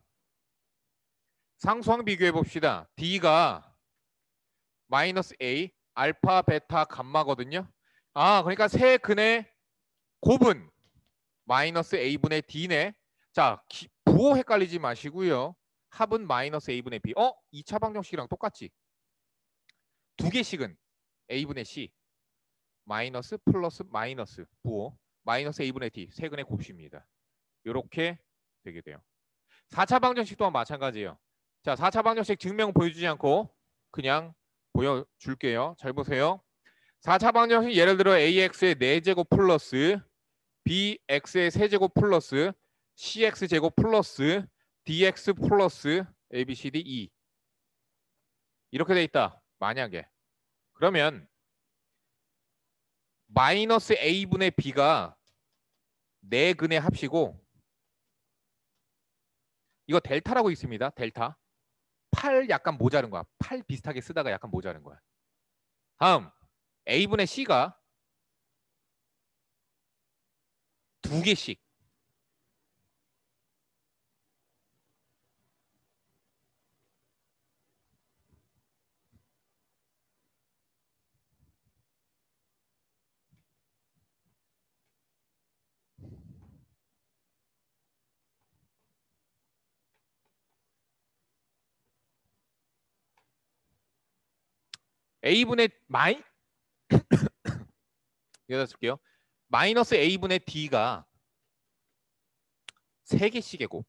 상수항 비교해 봅시다. D가 마이너스 A 알파 베타 감마거든요. 아 그러니까 세 근의 곱은 마이너스 A분의 D네. 자 부호 헷갈리지 마시고요. 합은 마이너스 a분의 b. 2차 방정식이랑 똑같지. 두 개씩은 a분의 c 마이너스 플러스 마이너스 부호 마이너스 a분의 d 세근의 곱수입니다. 이렇게 되게 돼요. 4차 방정식 또한 마찬가지예요. 자, 4차 방정식 증명 보여주지 않고 그냥 보여줄게요. 잘 보세요. 4차 방정식 예를 들어 ax의 4제곱 플러스 bx의 세제곱 플러스 cx제곱 플러스 dx 플러스 abcd e 이렇게 돼 있다. 만약에 그러면 마이너스 a분의 b가 4근의 합이고 이거 델타라고 있습니다. 델타. 8 약간 모자른 거야. 8 비슷하게 쓰다가 약간 모자른 거야. 다음 a분의 c가 두 개씩 a분의 여기다 쓸게요. 마이너스 a분의 d가 3개씩의 곱.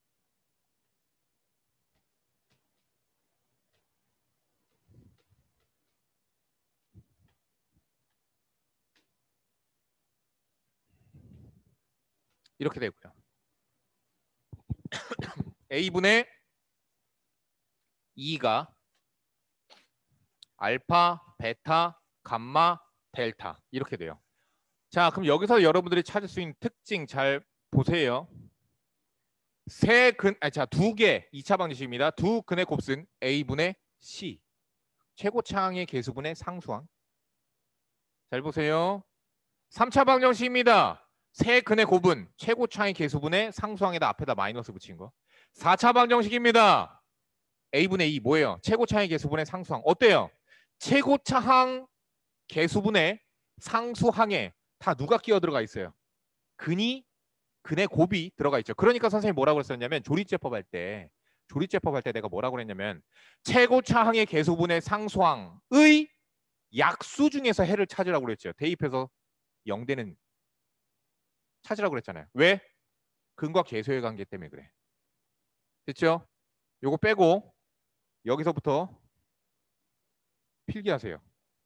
이렇게 되고요. a분의 2가 알파, 베타, 감마, 델타 이렇게 돼요. 자, 그럼 여기서 여러분들이 찾을 수 있는 특징 잘 보세요. 두 개 2차 방정식입니다. 두 근의 곱은 a분의 c 최고차항의 계수분의 상수항. 잘 보세요. 3차 방정식입니다. 세 근의 곱은 최고차항의 계수분의 상수항에다 앞에다 마이너스 붙인 거. 4차 방정식입니다. a분의 2 뭐예요? 최고차항의 계수분의 상수항. 어때요? 최고차항 계수분의 상수항에 다 누가 끼어 들어가 있어요? 근의 곱이 들어가 있죠. 그러니까 선생님이 뭐라고 그랬었냐면 조리제법 할 때 내가 뭐라고 그랬냐면 최고차항의 계수분의 상수항의 약수 중에서 해를 찾으라고 그랬죠. 대입해서 0되는 찾으라고 그랬잖아요. 왜? 근과 계수의 관계 때문에 그래. 됐죠? 요거 빼고 여기서부터 필기하세요.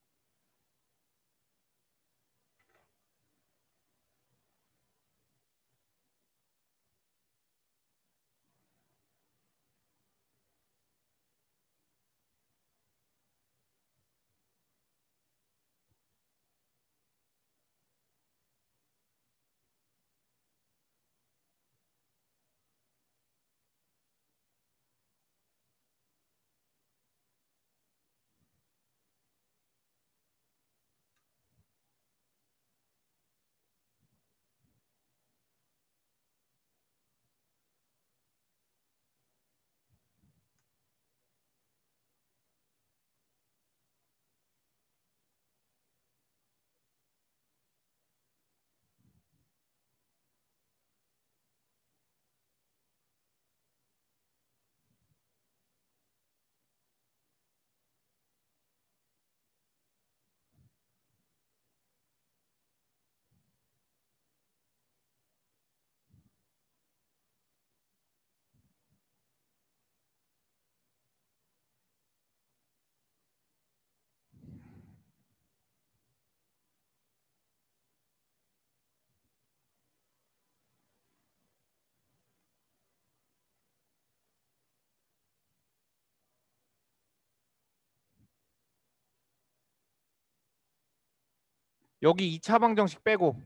여기 2차 방정식 빼고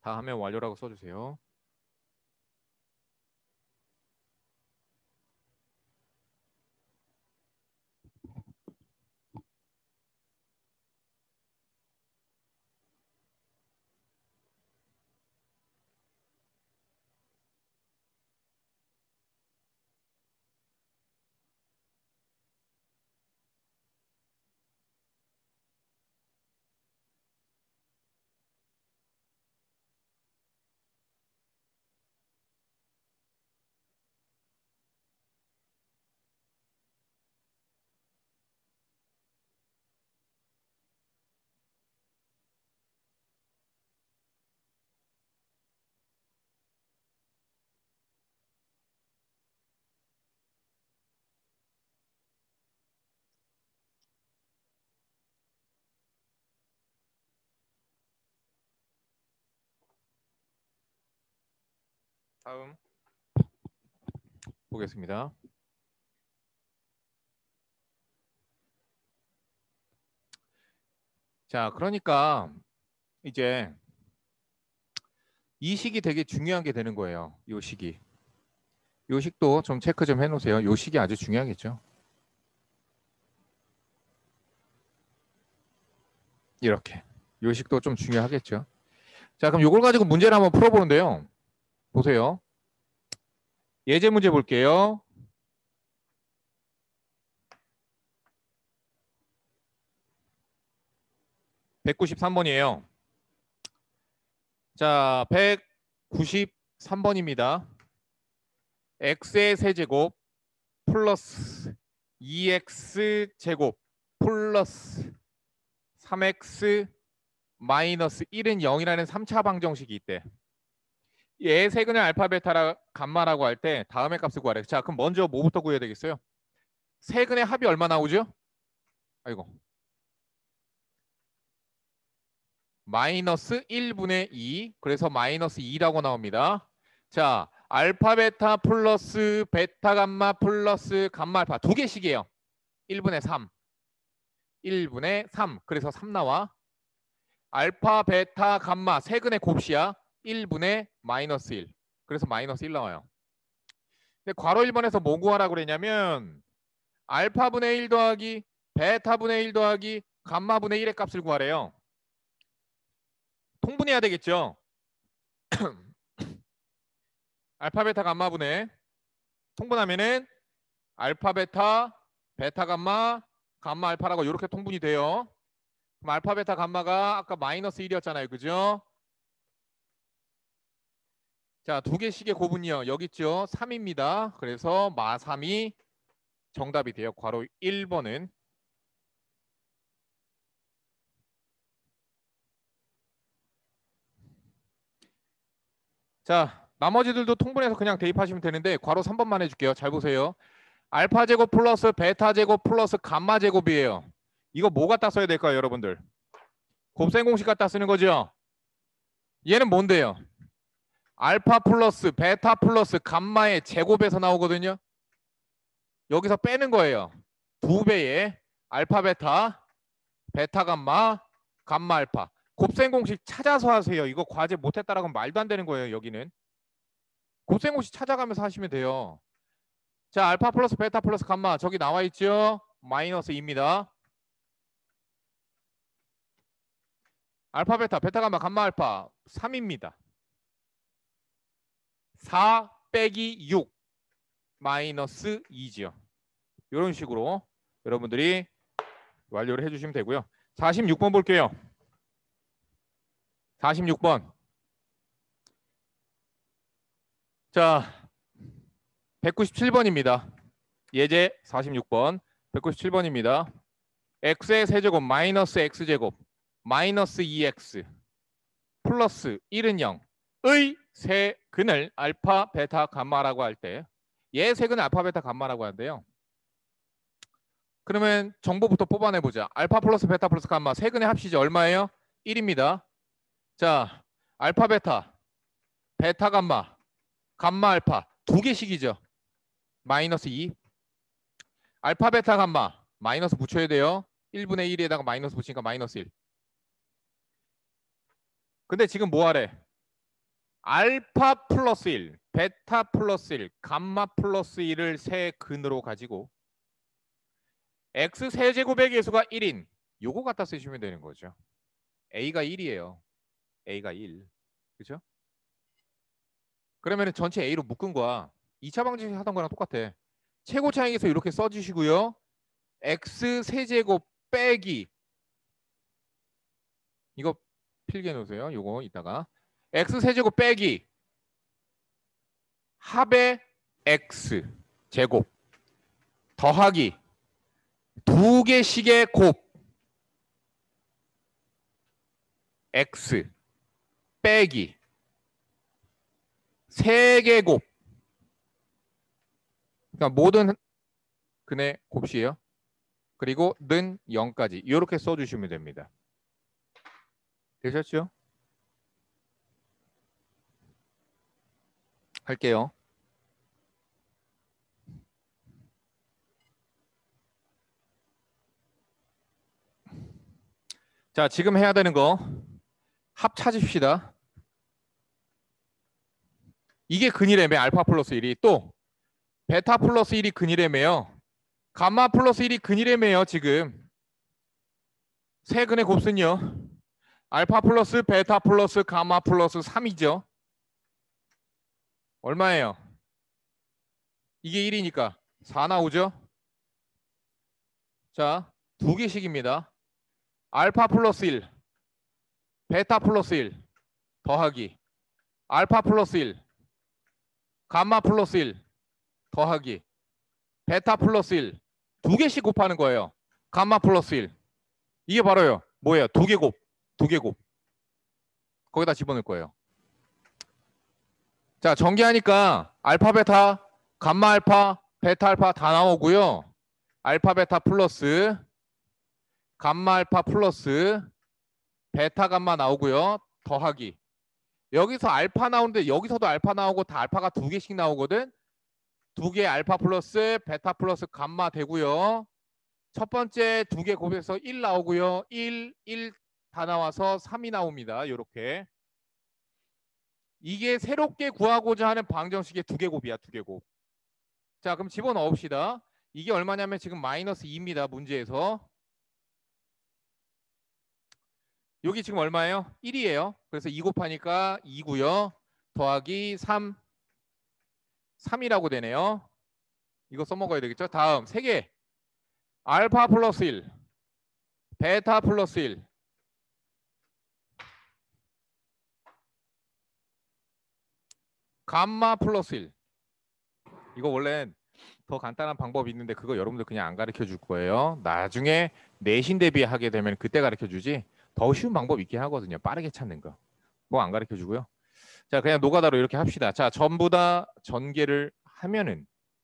다 하면 완료라고 써주세요. 다음 보겠습니다. 자, 그러니까 이제 이 식이 되게 중요한 게 되는 거예요. 이 식이. 이 식도 좀 체크 좀 해놓으세요. 이 식이 아주 중요하겠죠. 이렇게. 이 식도 좀 중요하겠죠. 자, 그럼 이걸 가지고 문제를 한번 풀어보는데요. 보세요. 예제 문제 볼게요. (193번이에요) 자, 193번입니다. x의 세제곱 플러스 2x 플러스 3x 마이너스 1은 0이라는 3차 방정식이 있대. 얘 세근을 알파 베타라 감마라고 할 때 다음의 값을 구하래. 자, 그럼 먼저 뭐부터 구해야 되겠어요? 세근의 합이 얼마 나오죠? 아이고. 마이너스 1분의 2. 그래서 마이너스 2라고 나옵니다. 자, 알파 베타 플러스 베타 감마 플러스 감마 알파 두 개씩이에요. 1분의 3. 1분의 3. 그래서 3 나와. 알파 베타 감마 세근의 곱이야. 1분의 마이너스 1. 그래서 마이너스 1 나와요. 근데 괄호 1번에서 뭐 구하라고 그랬냐면 알파분의 1 더하기 베타분의 1 더하기 감마분의 1의 값을 구하래요. 통분해야 되겠죠. 알파 베타 감마분의 통분하면은 알파 베타 베타 감마 감마 알파라고 이렇게 통분이 돼요. 그럼 알파 베타 감마가 아까 마이너스 1이었잖아요. 그죠? 자, 두 개씩의 곱은요. 여기 있죠. 3입니다. 그래서 마3이 정답이 돼요. 괄호 1번은. 자, 나머지들도 통분해서 그냥 대입하시면 되는데 괄호 3번만 해줄게요. 잘 보세요. 알파 제곱 플러스 베타 제곱 플러스 감마 제곱이에요. 이거 뭐 갖다 써야 될까요, 여러분들? 곱셈 공식 갖다 쓰는 거죠. 얘는 뭔데요? 알파 플러스 베타 플러스 감마의 제곱에서 나오거든요. 여기서 빼는 거예요. 2배의 알파 베타 베타 감마 감마 알파. 곱셈 공식 찾아서 하세요. 이거 과제 못했다라고 말도 안 되는 거예요. 여기는. 곱셈 공식 찾아가면서 하시면 돼요. 자, 알파 플러스 베타 플러스 감마 저기 나와 있죠? 마이너스 2입니다. 알파 베타 베타 감마 감마 알파 3입니다. 4 빼기 6 마이너스 2지요. 이런 식으로 여러분들이 완료를 해주시면 되고요. 46번 볼게요. 46번. 자, 197번입니다. 예제 46번. 197번입니다. x의 세제곱 마이너스 x제곱 마이너스 2x 플러스 1은 0의 세근을 알파 베타 감마라고 할 때 얘 세근을 알파 베타 감마라고 하는데요. 그러면 정보부터 뽑아내보자. 알파 플러스 베타 플러스 감마 세근의 합식이 얼마예요? 1입니다. 자, 알파 베타 베타 감마 감마 알파 두 개씩이죠. 마이너스 2. 알파 베타 감마 마이너스 붙여야 돼요. 1분의 1에다가 마이너스 붙이니까 마이너스 1. 근데 지금 뭐 하래? 알파 플러스 1, 베타 플러스 1, 감마 플러스 1을 세 근으로 가지고 x 세제곱의 개수가 1인 요거 갖다 쓰시면 되는 거죠. a가 1이에요. a가 1. 그렇죠? 그러면 전체 a로 묶은 거야. 2차 방정식 하던 거랑 똑같아. 최고 차항에서 이렇게 써주시고요. x 세제곱 빼기 이거 필기해 놓으세요. 요거 이따가 x 세제곱 빼기 합의 x 제곱 더하기 두 개씩의 곱 x 빼기 세 개 곱 그러니까 모든 근의 곱이에요. 그리고 는 0까지 이렇게 써주시면 됩니다. 되셨죠? 할게요. 자, 지금 해야 되는 거 합 찾읍시다. 이게 근이래며 알파 플러스 1이 또 베타 플러스 1이 근이래며요. 감마 플러스 1이 근이래며요. 지금 세 근의 곱순요. 알파 플러스 베타 플러스 감마 플러스 3이죠. 얼마예요? 이게 1이니까 4 나오죠. 자, 두 개씩입니다. 알파 플러스 1 베타 플러스 1 더하기 알파 플러스 1 감마 플러스 1 더하기 베타 플러스 1 두 개씩 곱하는 거예요. 감마 플러스 1 이게 바로요. 뭐예요? 두 개 곱. 두 개 곱. 거기다 집어넣을 거예요. 자, 전개하니까 알파 베타 감마 알파 베타 알파 다 나오고요. 알파 베타 플러스 감마 알파 플러스 베타 감마 나오고요. 더하기 여기서 알파 나오는데 여기서도 알파 나오고 다 알파가 두 개씩 나오거든. 두 개 알파 플러스 베타 플러스 감마 되고요. 첫 번째 두 개 곱해서 1 나오고요. 1 다 나와서 3이 나옵니다. 이렇게 이게 새롭게 구하고자 하는 방정식의 두 개 곱이야. 두 개 곱. 자, 그럼 집어넣읍시다. 이게 얼마냐면 지금 마이너스 2입니다. 문제에서. 여기 지금 얼마예요? 1이에요. 그래서 2 곱하니까 2고요. 더하기 3. 3이라고 되네요. 이거 써먹어야 되겠죠? 다음 3개. 알파 플러스 1. 베타 플러스 1. 감마 플러스 1. 이거 원래 더 간단한 방법이 있는데 그거 여러분들 그냥 안 가르쳐 줄 거예요. 나중에 내신 대비하게 되면 그때 가르쳐 주지. 더 쉬운 방법 있긴 하거든요. 빠르게 찾는 거. 그거 안 가르쳐 주고요. 자, 그냥 노가다로 이렇게 합시다. 자, 전부 다 전개를 하면은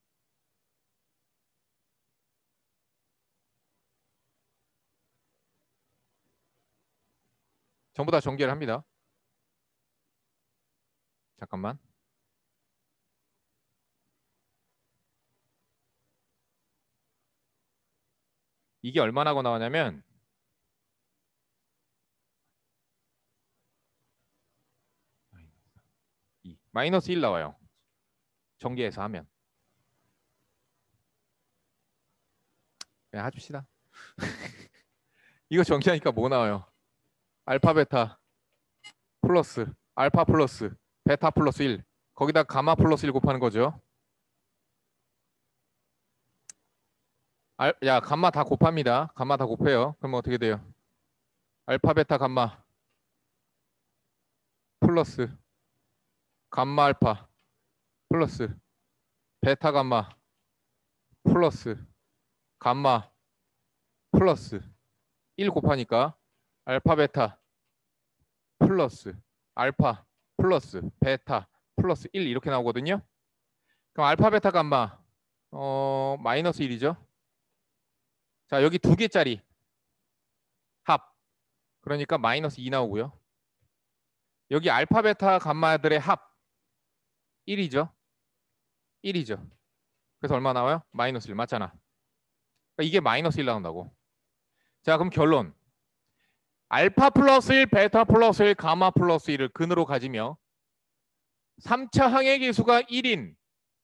전부 다 전개를 합니다. 잠깐만. 이게 얼마나고 나오냐면 마이너스 1 나와요. 전개해서 하면. 그냥 해줍시다. 이거 전개하니까 뭐 나와요? 알파 베타 플러스 알파 플러스 베타 플러스 1 거기다 가마 플러스 1 곱하는 거죠. 야, 감마 다 곱합니다. 감마 다 곱해요. 그럼 어떻게 돼요? 알파 베타 감마 플러스 감마 알파 플러스 베타 감마 플러스 감마 플러스 1 곱하니까 알파 베타 플러스 알파 플러스 베타 플러스 1 이렇게 나오거든요. 그럼 알파 베타 감마 마이너스 1이죠. 자, 여기 두 개짜리 합. 그러니까 마이너스 2 나오고요. 여기 알파 베타 감마들의 합 1이죠. 1이죠. 그래서 얼마 나와요? 마이너스 1 맞잖아. 그러니까 이게 마이너스 1 나온다고. 자, 그럼 결론. 알파 플러스 1, 베타 플러스 1, 가마 플러스 1을 근으로 가지며 3차 항해계수가 1인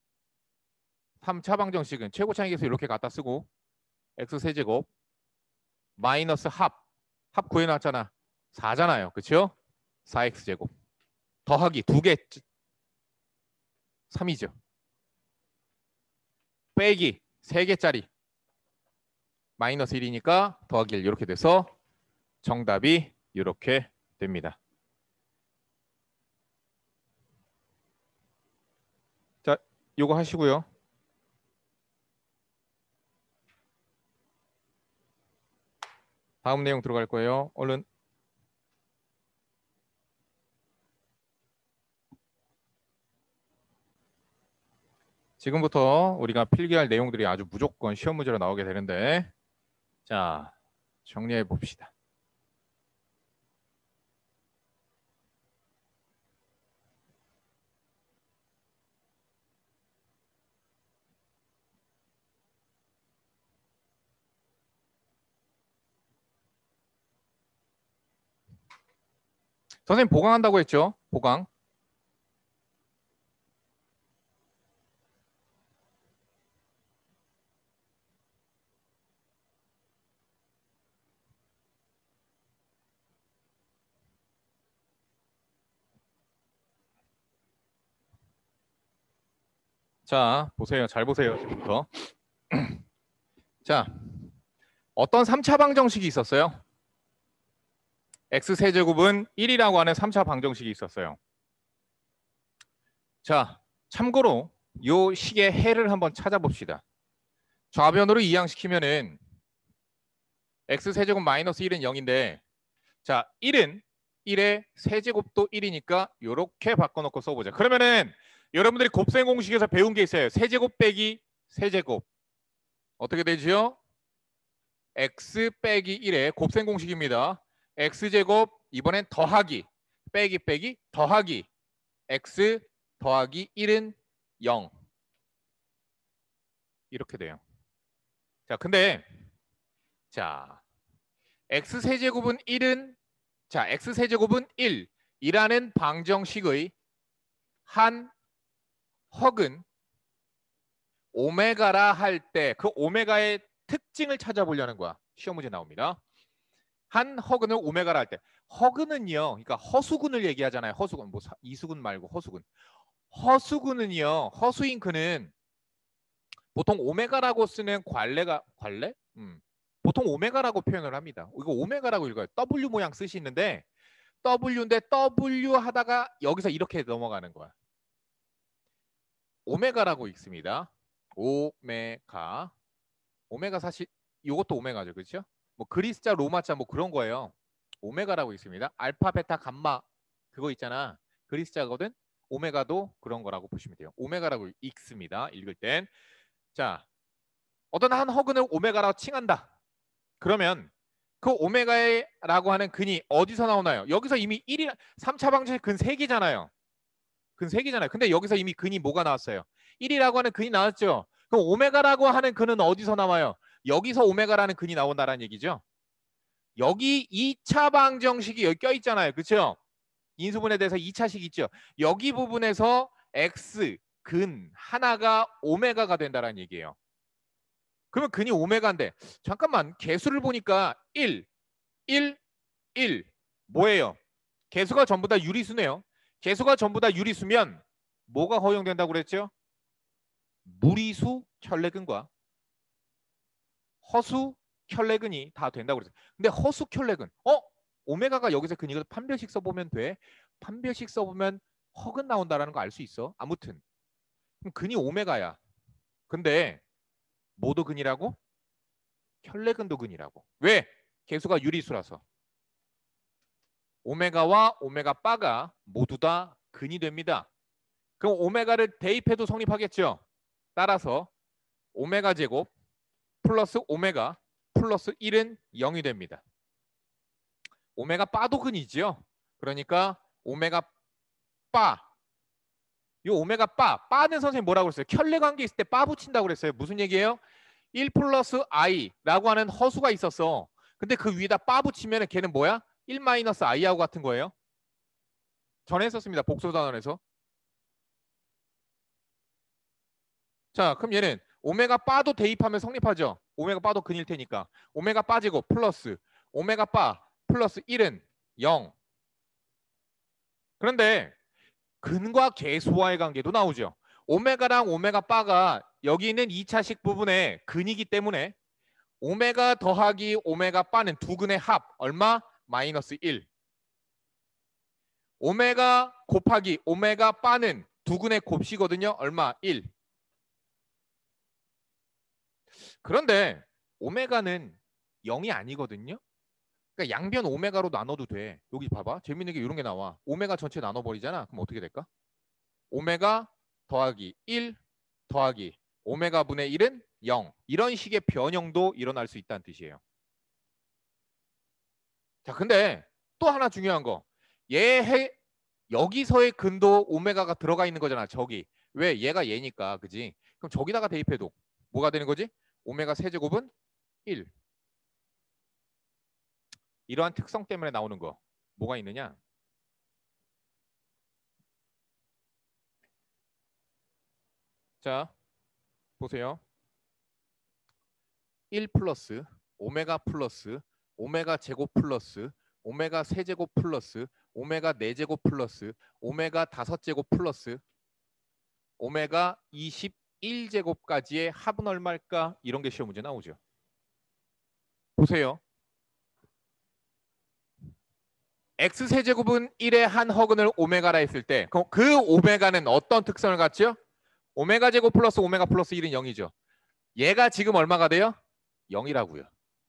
3차 방정식은 최고차 항해계수 이렇게 갖다 쓰고 x세제곱 마이너스 합 구해놨잖아. 4잖아요. 그렇죠? 4x제곱 더하기 2개 3이죠. 빼기 3개짜리 마이너스 1이니까 더하기 1 이렇게 돼서 정답이 이렇게 됩니다. 자, 요거 하시고요. 다음 내용 들어갈 거예요. 얼른. 지금부터 우리가 필기할 내용들이 아주 무조건 시험 문제로 나오게 되는데, 자, 정리해 봅시다. 선생님 보강한다고 했죠? 보강. 자, 보세요. 잘 보세요. 지금부터. 자, 어떤 3차 방정식이 있었어요? x세제곱은 1이라고 하는 3차 방정식이 있었어요. 자, 참고로 요 식의 해를 한번 찾아봅시다. 좌변으로 이항시키면은 x세제곱 마이너스 1은 0인데, 자, 1은 1의 세제곱도 1이니까 이렇게 바꿔놓고 써보자. 그러면은 여러분들이 곱셈 공식에서 배운 게 있어요. 세제곱 빼기 세제곱. 어떻게 되죠? x 빼기 1의 곱셈 공식입니다. x제곱 이번엔 더하기 빼기 빼기 더하기 x 더하기 1은 0 이렇게 돼요. 자, 근데 자 x세제곱은 1은 자 x세제곱은 1이라는 방정식의 한 헉은 오메가라 할 때 그 오메가의 특징을 찾아보려는 거야. 시험 문제 나옵니다. 한 허근을 오메가라 할 때 허근은요, 그러니까 허수근을 얘기하잖아요. 허수근, 뭐 이수근 말고 허수근. 허수근은요, 허수잉크는 보통 오메가라고 쓰는 관례? 보통 오메가라고 표현을 합니다. 이거 오메가라고 읽어요. W 모양 쓰시는데 W인데 W 하다가 여기서 이렇게 넘어가는 거야. 오메가라고 읽습니다. 오메가. 오메가 사실 이것도 오메가죠, 그렇죠? 뭐 그리스자, 로마자 뭐 그런 거예요. 오메가라고 있습니다. 알파, 베타, 감마 그거 있잖아. 그리스자거든. 오메가도 그런 거라고 보시면 돼요. 오메가라고 읽습니다. 읽을 땐. 자, 어떤 한 허근을 오메가라고 칭한다. 그러면 그 오메가라고 하는 근이 어디서 나오나요? 여기서 이미 1이 3차 방정식 근 3개잖아요. 근 3개잖아요. 근데 여기서 이미 근이 뭐가 나왔어요? 1이라고 하는 근이 나왔죠. 그럼 오메가라고 하는 근은 어디서 나와요? 여기서 오메가라는 근이 나온다는 얘기죠. 여기 2차 방정식이 여기 껴있잖아요. 그렇죠? 인수분해에 대해서 2차식 있죠. 여기 부분에서 x 근 하나가 오메가가 된다는 얘기예요. 그러면 근이 오메가인데 잠깐만 개수를 보니까 1, 1, 1 뭐예요? 개수가 전부 다 유리수네요. 개수가 전부 다 유리수면 뭐가 허용된다고 그랬죠? 무리수 켤레근과 허수 켤레근이 다 된다고 그랬어요. 근데 허수 켤레근 오메가가 여기서 근이거든. 판별식 써보면 돼. 판별식 써보면 허근 나온다라는 거 알 수 있어. 아무튼 그럼 근이 오메가야. 근데 뭐도 근이라고? 켤레근도 근이라고. 왜? 개수가 유리수라서. 오메가와 오메가 바가 모두 다 근이 됩니다. 그럼 오메가를 대입해도 성립하겠죠. 따라서 오메가 제곱 플러스 오메가 플러스 1은 0이 됩니다. 오메가 바도 근이죠. 그러니까 오메가 바. 이 오메가 바는 선생님 뭐라고 그랬어요? 켤레 관계 있을 때 바 붙인다고 그랬어요. 무슨 얘기예요? 1 플러스 i라고 하는 허수가 있었어. 근데 그 위에다 바 붙이면 걔는 뭐야? 1 마이너스 i하고 같은 거예요. 전에 했었습니다. 복소단원에서. 자, 그럼 얘는 오메가 바도 대입하면 성립하죠. 오메가 바도 근일 테니까. 오메가 빠지고 플러스 오메가 바 플러스 1은 0. 그런데 근과 계수와의 관계도 나오죠. 오메가랑 오메가 바가 여기 있는 2차식 부분에 근이기 때문에 오메가 더하기 오메가 바는 두 근의 합 얼마? 마이너스 1. 오메가 곱하기 오메가 바는 두 근의 곱식거든요. 얼마? 1. 그런데 오메가는 0이 아니거든요. 그러니까 양변 오메가로 나눠도 돼. 여기 봐봐. 재밌는 게 이런 게 나와. 오메가 전체 나눠버리잖아. 그럼 어떻게 될까? 오메가 더하기 1 더하기 오메가 분의 1은 0. 이런 식의 변형도 일어날 수 있다는 뜻이에요. 자, 근데 또 하나 중요한 거. 여기서의 근도 오메가가 들어가 있는 거잖아. 저기. 왜? 얘가 얘니까. 그지? 그럼 저기다가 대입해도 뭐가 되는 거지? 오메가 세제곱은 1. 이러한 특성 때문에 나오는 거. 뭐가 있느냐? 자, 보세요. 1 플러스 오메가 플러스 오메가 제곱 플러스 오메가 세제곱 플러스 오메가 4제곱 플러스 오메가 5제곱 플러스 오메가 21제곱까지의 합은 얼마일까? 이런 게 시험 문제 나오죠. 보세요. x세제곱은 1의 한 허근을 오메가라 했을 때 그 오메가는 어떤 특성을 갖죠? 오메가 제곱 플러스 오메가 플러스 1은 0이죠. 얘가 지금 얼마가 돼요? 0이라고요.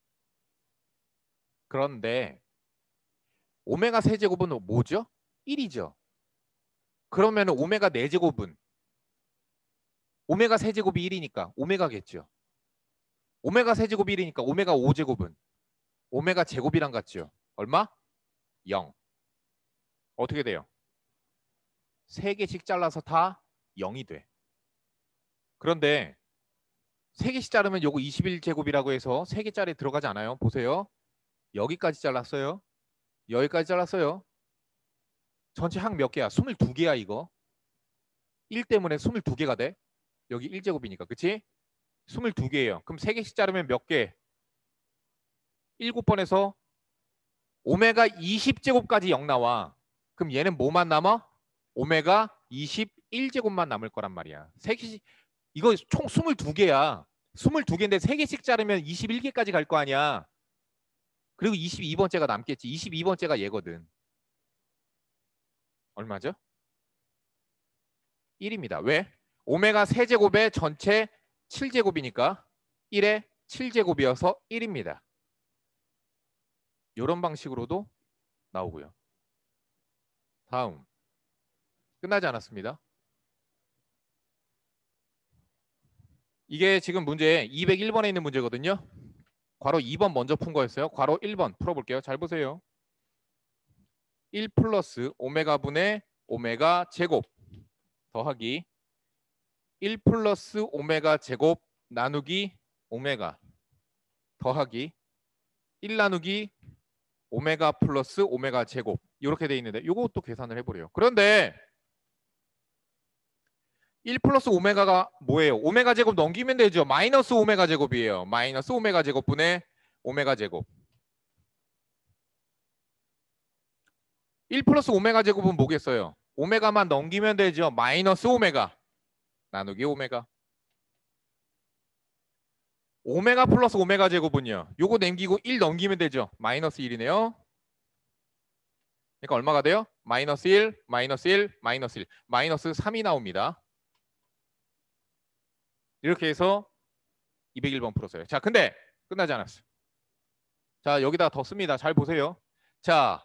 그런데 오메가 세제곱은 뭐죠? 1이죠. 그러면 오메가 4제곱은 오메가 세제곱이 1이니까 오메가겠죠. 오메가 세제곱이 1이니까 오메가 5제곱은 오메가 제곱이랑 같죠. 얼마? 0. 어떻게 돼요? 3개씩 잘라서 다 0이 돼. 그런데 3개씩 자르면 요거 21제곱이라고 해서 3개짜리 들어가지 않아요. 보세요. 여기까지 잘랐어요. 여기까지 잘랐어요. 전체 항 몇 개야? 22개야 이거. 1 때문에 22개가 돼. 여기 1제곱이니까. 그치? 22개예요. 그럼 3개씩 자르면 몇 개? 7번에서 오메가 20제곱까지 0 나와. 그럼 얘는 뭐만 남아? 오메가 21제곱만 남을 거란 말이야. 3개씩 이거 총 22개야. 22개인데 3개씩 자르면 21개까지 갈 거 아니야. 그리고 22번째가 남겠지. 22번째가 얘거든. 얼마죠? 1입니다. 왜? 오메가 세제곱의 전체 7제곱이니까 1의 7제곱이어서 1입니다. 이런 방식으로도 나오고요. 다음. 끝나지 않았습니다. 이게 지금 문제 201번에 있는 문제거든요. 괄호 2번 먼저 푼 거였어요. 괄호 1번 풀어볼게요. 잘 보세요. 1 플러스 오메가 분의 오메가 제곱 더하기 1 플러스 오메가 제곱 나누기 오메가 더하기 1 나누기 오메가 플러스 오메가 제곱 이렇게 돼 있는데 이것도 계산을 해보래요. 그런데 1 플러스 오메가가 뭐예요? 오메가 제곱 넘기면 되죠. 마이너스 오메가 제곱이에요. 마이너스 오메가 제곱분의 오메가 제곱. 1 플러스 오메가 제곱은 뭐겠어요? 오메가만 넘기면 되죠. 마이너스 오메가 나누기 오메가. 오메가 플러스 오메가 제곱은요. 요거 남기고 1 넘기면 되죠. 마이너스 1이네요. 그러니까 얼마가 돼요? 마이너스 1, 마이너스 1, 마이너스 1. 마이너스 3이 나옵니다. 이렇게 해서 201번 풀었어요. 자, 근데 끝나지 않았어요. 자, 여기다 더 씁니다. 잘 보세요. 자,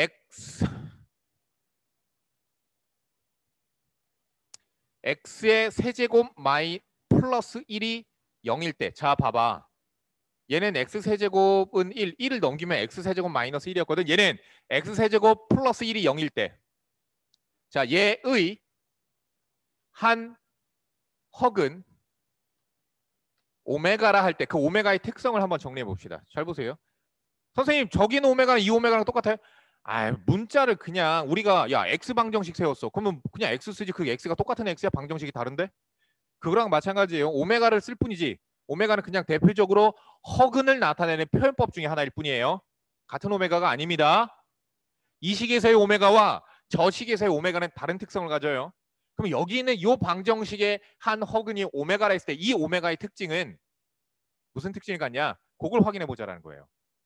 x의 세제곱 플러스 1이 0일 때. 자, 봐봐. 얘는 x세제곱은 1, 1을 넘기면 x세제곱 마이너스 1이었거든. 얘는 x세제곱 플러스 1이 0일 때. 자, 얘의 한 헉은 오메가라 할 때 그 오메가의 특성을 한번 정리해 봅시다. 잘 보세요. 선생님, 저기는 오메가랑 이 오메가랑 똑같아요? 아, 문자를 그냥 우리가 야 x 방정식 세웠어. 그러면 그냥 x 쓰지 그 x가 똑같은 x야 방정식이 다른데? 그거랑 마찬가지예요. 오메가를 쓸 뿐이지. 오메가는 그냥 대표적으로 허근을 나타내는 표현법 중에 하나일 뿐이에요. 같은 오메가가 아닙니다. 이 식에서의 오메가와 저 식에서의 오메가는 다른 특성을 가져요. 그럼 여기 있는 이 방정식의 한 허근이 오메가라 했을 때 이 오메가의 특징은 무슨 특징을 갖냐? 그걸 확인해 보자라는 거예요.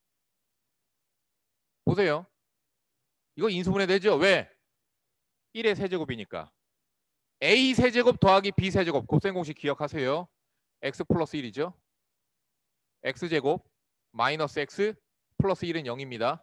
보세요. 이거 인수분해 되죠? 왜? 1의 세제곱이니까. A 세제곱 더하기 B 세제곱. 곱셈 공식 기억하세요. x 플러스 1이죠. x제곱 마이너스 x 플러스 1은 0입니다.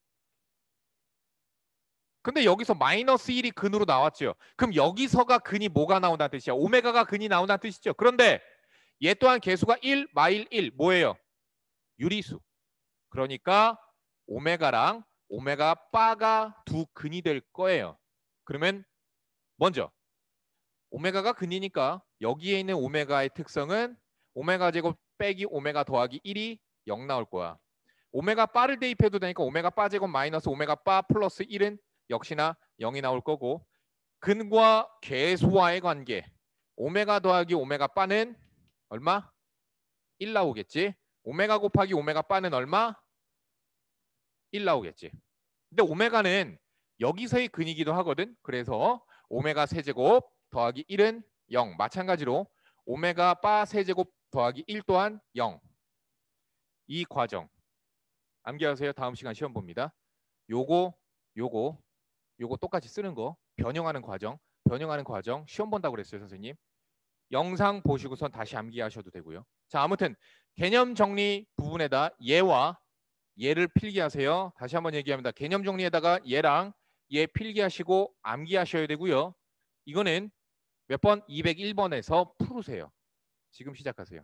근데 여기서 마이너스 1이 근으로 나왔죠. 그럼 여기서가 근이 뭐가 나온다는 뜻이야? 오메가가 근이 나온다는 뜻이죠. 그런데 얘 또한 개수가 1, 마일 1 뭐예요? 유리수. 그러니까 오메가랑 오메가 바가 두 근이 될 거예요. 그러면 먼저 오메가가 근이니까 여기에 있는 오메가의 특성은 오메가 제곱 빼기 오메가 더하기 1이 0 나올 거야. 오메가 바를 대입해도 되니까 오메가 바 제곱 마이너스 오메가 바 플러스 1은 역시나 0이 나올 거고 근과 계수와의 관계 오메가 더하기 오메가 바는 얼마? 1 나오겠지. 오메가 곱하기 오메가 바는 얼마? 1 나오겠지. 근데 오메가는 여기서의 근이기도 하거든. 그래서 오메가 세제곱 더하기 1은 0. 마찬가지로 오메가 바 세제곱 더하기 1 또한 0. 이 과정 암기하세요. 다음 시간 시험 봅니다. 요거 똑같이 쓰는 거 변형하는 과정 시험 본다고 그랬어요, 선생님. 영상 보시고선 다시 암기하셔도 되고요. 자, 아무튼 개념 정리 부분에다 얘와 얘를 필기하세요. 다시 한번 얘기합니다. 개념 정리에다가 얘랑 얘 필기하시고 암기하셔야 되고요. 이거는 몇 번? 201번에서 풀으세요. 지금 시작하세요.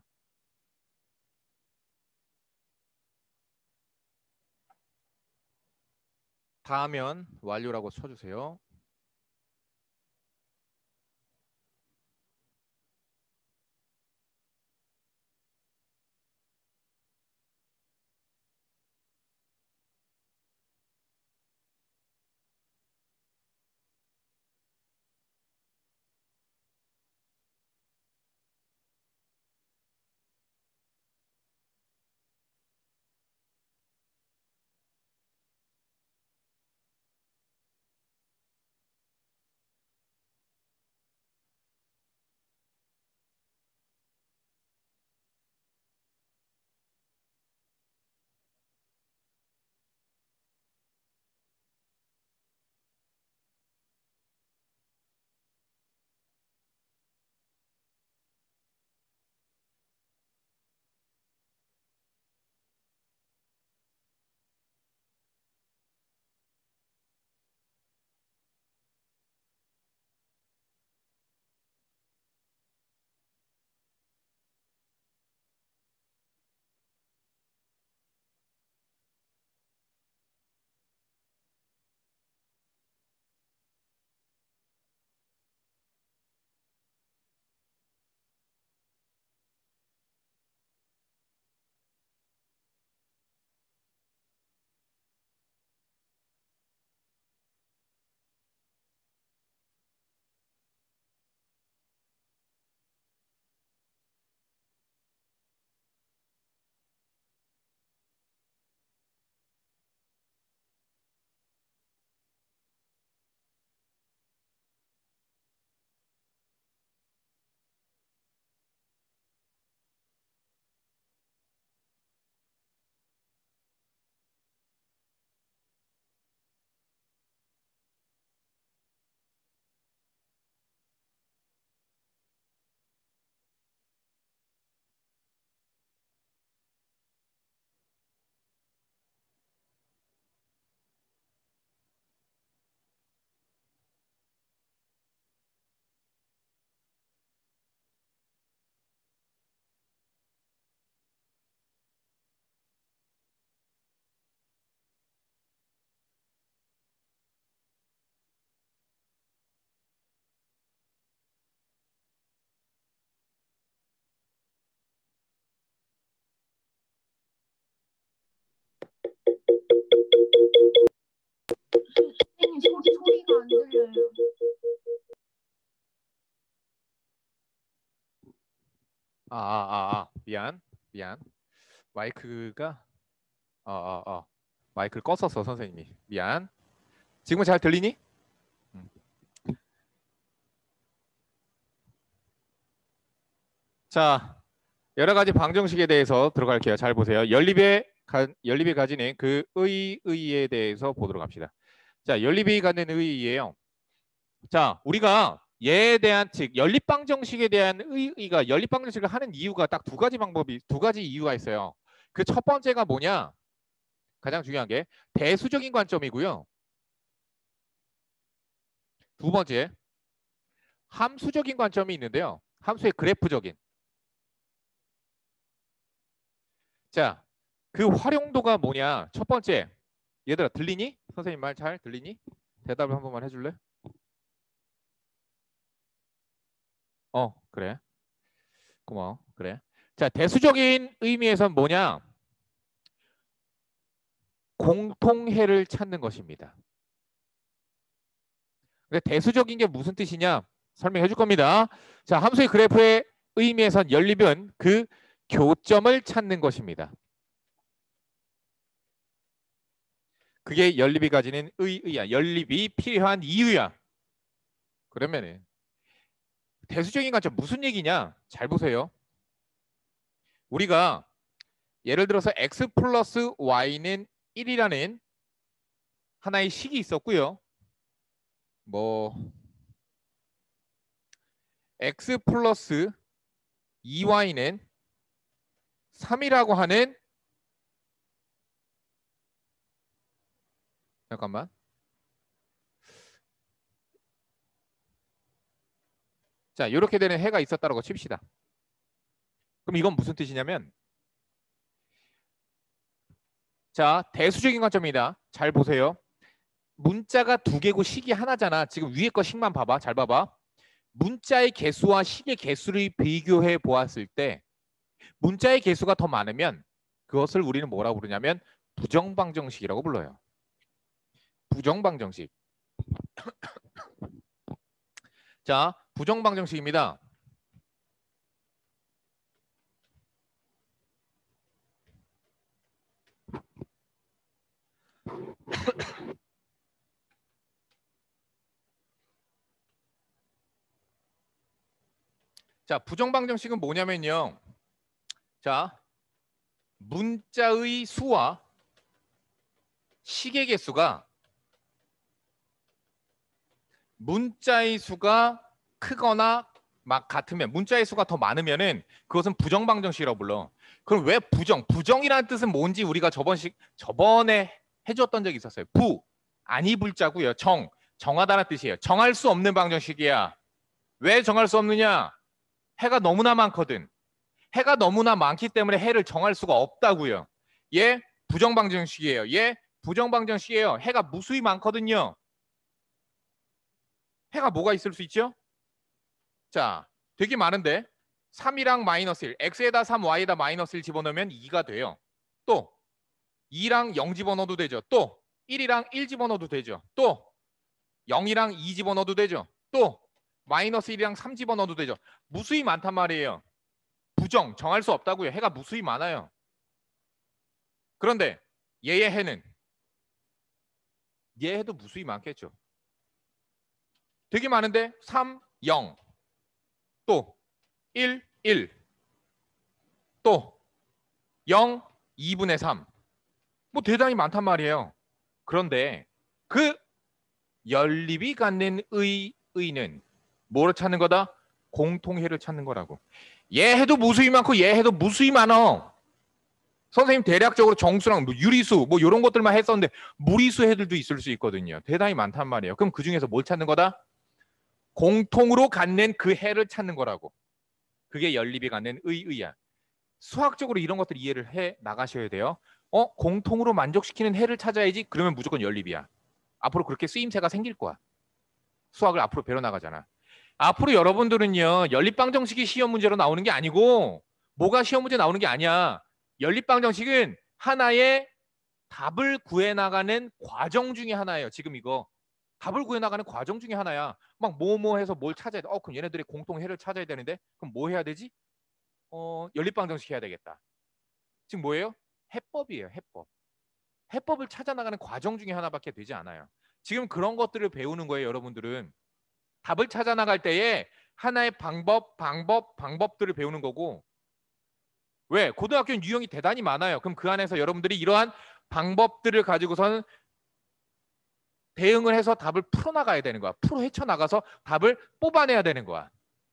다 하면 완료라고 쳐주세요. 선생님 소리가 안 들려요. 미안. 마이크가 마이크를 껐었어 선생님이. 미안. 지금은 잘 들리니? 음. 자, 여러 가지 방정식에 대해서 들어갈게요. 잘 보세요. 연립이 가지는 그 의에 대해서 보도록 합시다. 자, 연립이 갖는 의의예요. 자, 우리가 얘에 대한 즉 연립방정식에 대한 의의가 연립방정식을 하는 이유가 딱 두 가지 이유가 있어요. 그 첫 번째가 뭐냐? 가장 중요한 게 대수적인 관점이고요. 두 번째, 함수적인 관점이 있는데요. 함수의 그래프적인. 자, 그 활용도가 뭐냐? 첫 번째, 얘들아 들리니? 선생님 말 잘 들리니? 대답을 한 번만 해줄래? 그래. 고마워. 그래. 자, 대수적인 의미에선 뭐냐? 공통해를 찾는 것입니다. 근데 대수적인 게 무슨 뜻이냐? 설명해 줄 겁니다. 자, 함수의 그래프의 의미에선 연립은 그 교점을 찾는 것입니다. 그게 연립이 가지는 의의야. 연립이 필요한 이유야. 그러면은 대수적인 관점 무슨 얘기냐? 잘 보세요. 우리가 예를 들어서 x 플러스 y는 1이라는 하나의 식이 있었고요. 뭐 x 플러스 2y는 3이라고 하는 잠깐만. 자, 이렇게 되는 해가 있었다고 칩시다. 그럼 이건 무슨 뜻이냐면 자, 대수적인 관점입니다. 잘 보세요. 문자가 두 개고 식이 하나잖아. 지금 위에 거 식만 봐봐. 잘 봐봐. 문자의 개수와 식의 개수를 비교해 보았을 때 문자의 개수가 더 많으면 그것을 우리는 뭐라고 부르냐면 부정방정식이라고 불러요. 부정방정식. 자, 부정방정식입니다. 자, 부정방정식은 뭐냐면요. 자, 문자의 수와 식의 개수가 문자의 수가 크거나 막 같으면 문자의 수가 더 많으면은 그것은 부정방정식이라고 불러. 그럼 왜 부정이라는 뜻은 뭔지 우리가 저번에 해줬던 적이 있었어요. 아니 불자고요. 정하다는 뜻이에요. 정할 수 없는 방정식이야. 왜 정할 수 없느냐? 해가 너무나 많거든. 해가 너무나 많기 때문에 해를 정할 수가 없다고요. 얘 부정방정식이에요. 얘 부정방정식이에요. 해가 무수히 많거든요. 해가 뭐가 있을 수 있죠? 자, 되게 많은데 3이랑 마이너스 1, x에다 3, y에다 마이너스 1 집어넣으면 2가 돼요. 또 2랑 0 집어넣어도 되죠. 또 1이랑 1 집어넣어도 되죠. 또 0이랑 2 집어넣어도 되죠. 또 마이너스 1이랑 3 집어넣어도 되죠. 무수히 많단 말이에요. 정할 수 없다고요. 해가 무수히 많아요. 그런데 얘의 해는 얘 해도 무수히 많겠죠. 되게 많은데 3, 0, 또 1, 1, 또 0, 2분의 3. 뭐 대단히 많단 말이에요. 그런데 그 연립이 갖는 의는 뭐를 찾는 거다? 공통해를 찾는 거라고. 얘 해도 무수히 많고 얘 해도 무수히 많어. 선생님 대략적으로 정수랑 뭐 유리수 뭐 이런 것들만 했었는데 무리수 해들도 있을 수 있거든요. 대단히 많단 말이에요. 그럼 그중에서 뭘 찾는 거다? 공통으로 갖는 그 해를 찾는 거라고. 그게 연립이 갖는 의야. 수학적으로 이런 것들 이해를 해 나가셔야 돼요. 공통으로 만족시키는 해를 찾아야지. 그러면 무조건 연립이야. 앞으로 그렇게 쓰임새가 생길 거야. 수학을 앞으로 배워 나가잖아. 앞으로 여러분들은요. 연립방정식이 시험 문제로 나오는 게 아니고 뭐가 시험 문제 나오는 게 아니야. 연립방정식은 하나의 답을 구해 나가는 과정 중에 하나예요. 지금 이거. 답을 구해 나가는 과정 중에 하나야. 막 뭐뭐 해서 뭘 찾아야 돼. 그럼 얘네들의 공통해를 찾아야 되는데 그럼 뭐 해야 되지? 연립방정식 해야 되겠다. 지금 뭐예요? 해법이에요. 해법. 해법을 찾아나가는 과정 중에 하나밖에 되지 않아요. 지금 그런 것들을 배우는 거예요. 여러분들은 답을 찾아나갈 때에 하나의 방법들을 배우는 거고, 왜? 고등학교는 유형이 대단히 많아요. 그럼 그 안에서 여러분들이 이러한 방법들을 가지고선 대응을 해서 답을 풀어나가야 되는 거야. 풀어 헤쳐나가서 답을 뽑아내야 되는 거야.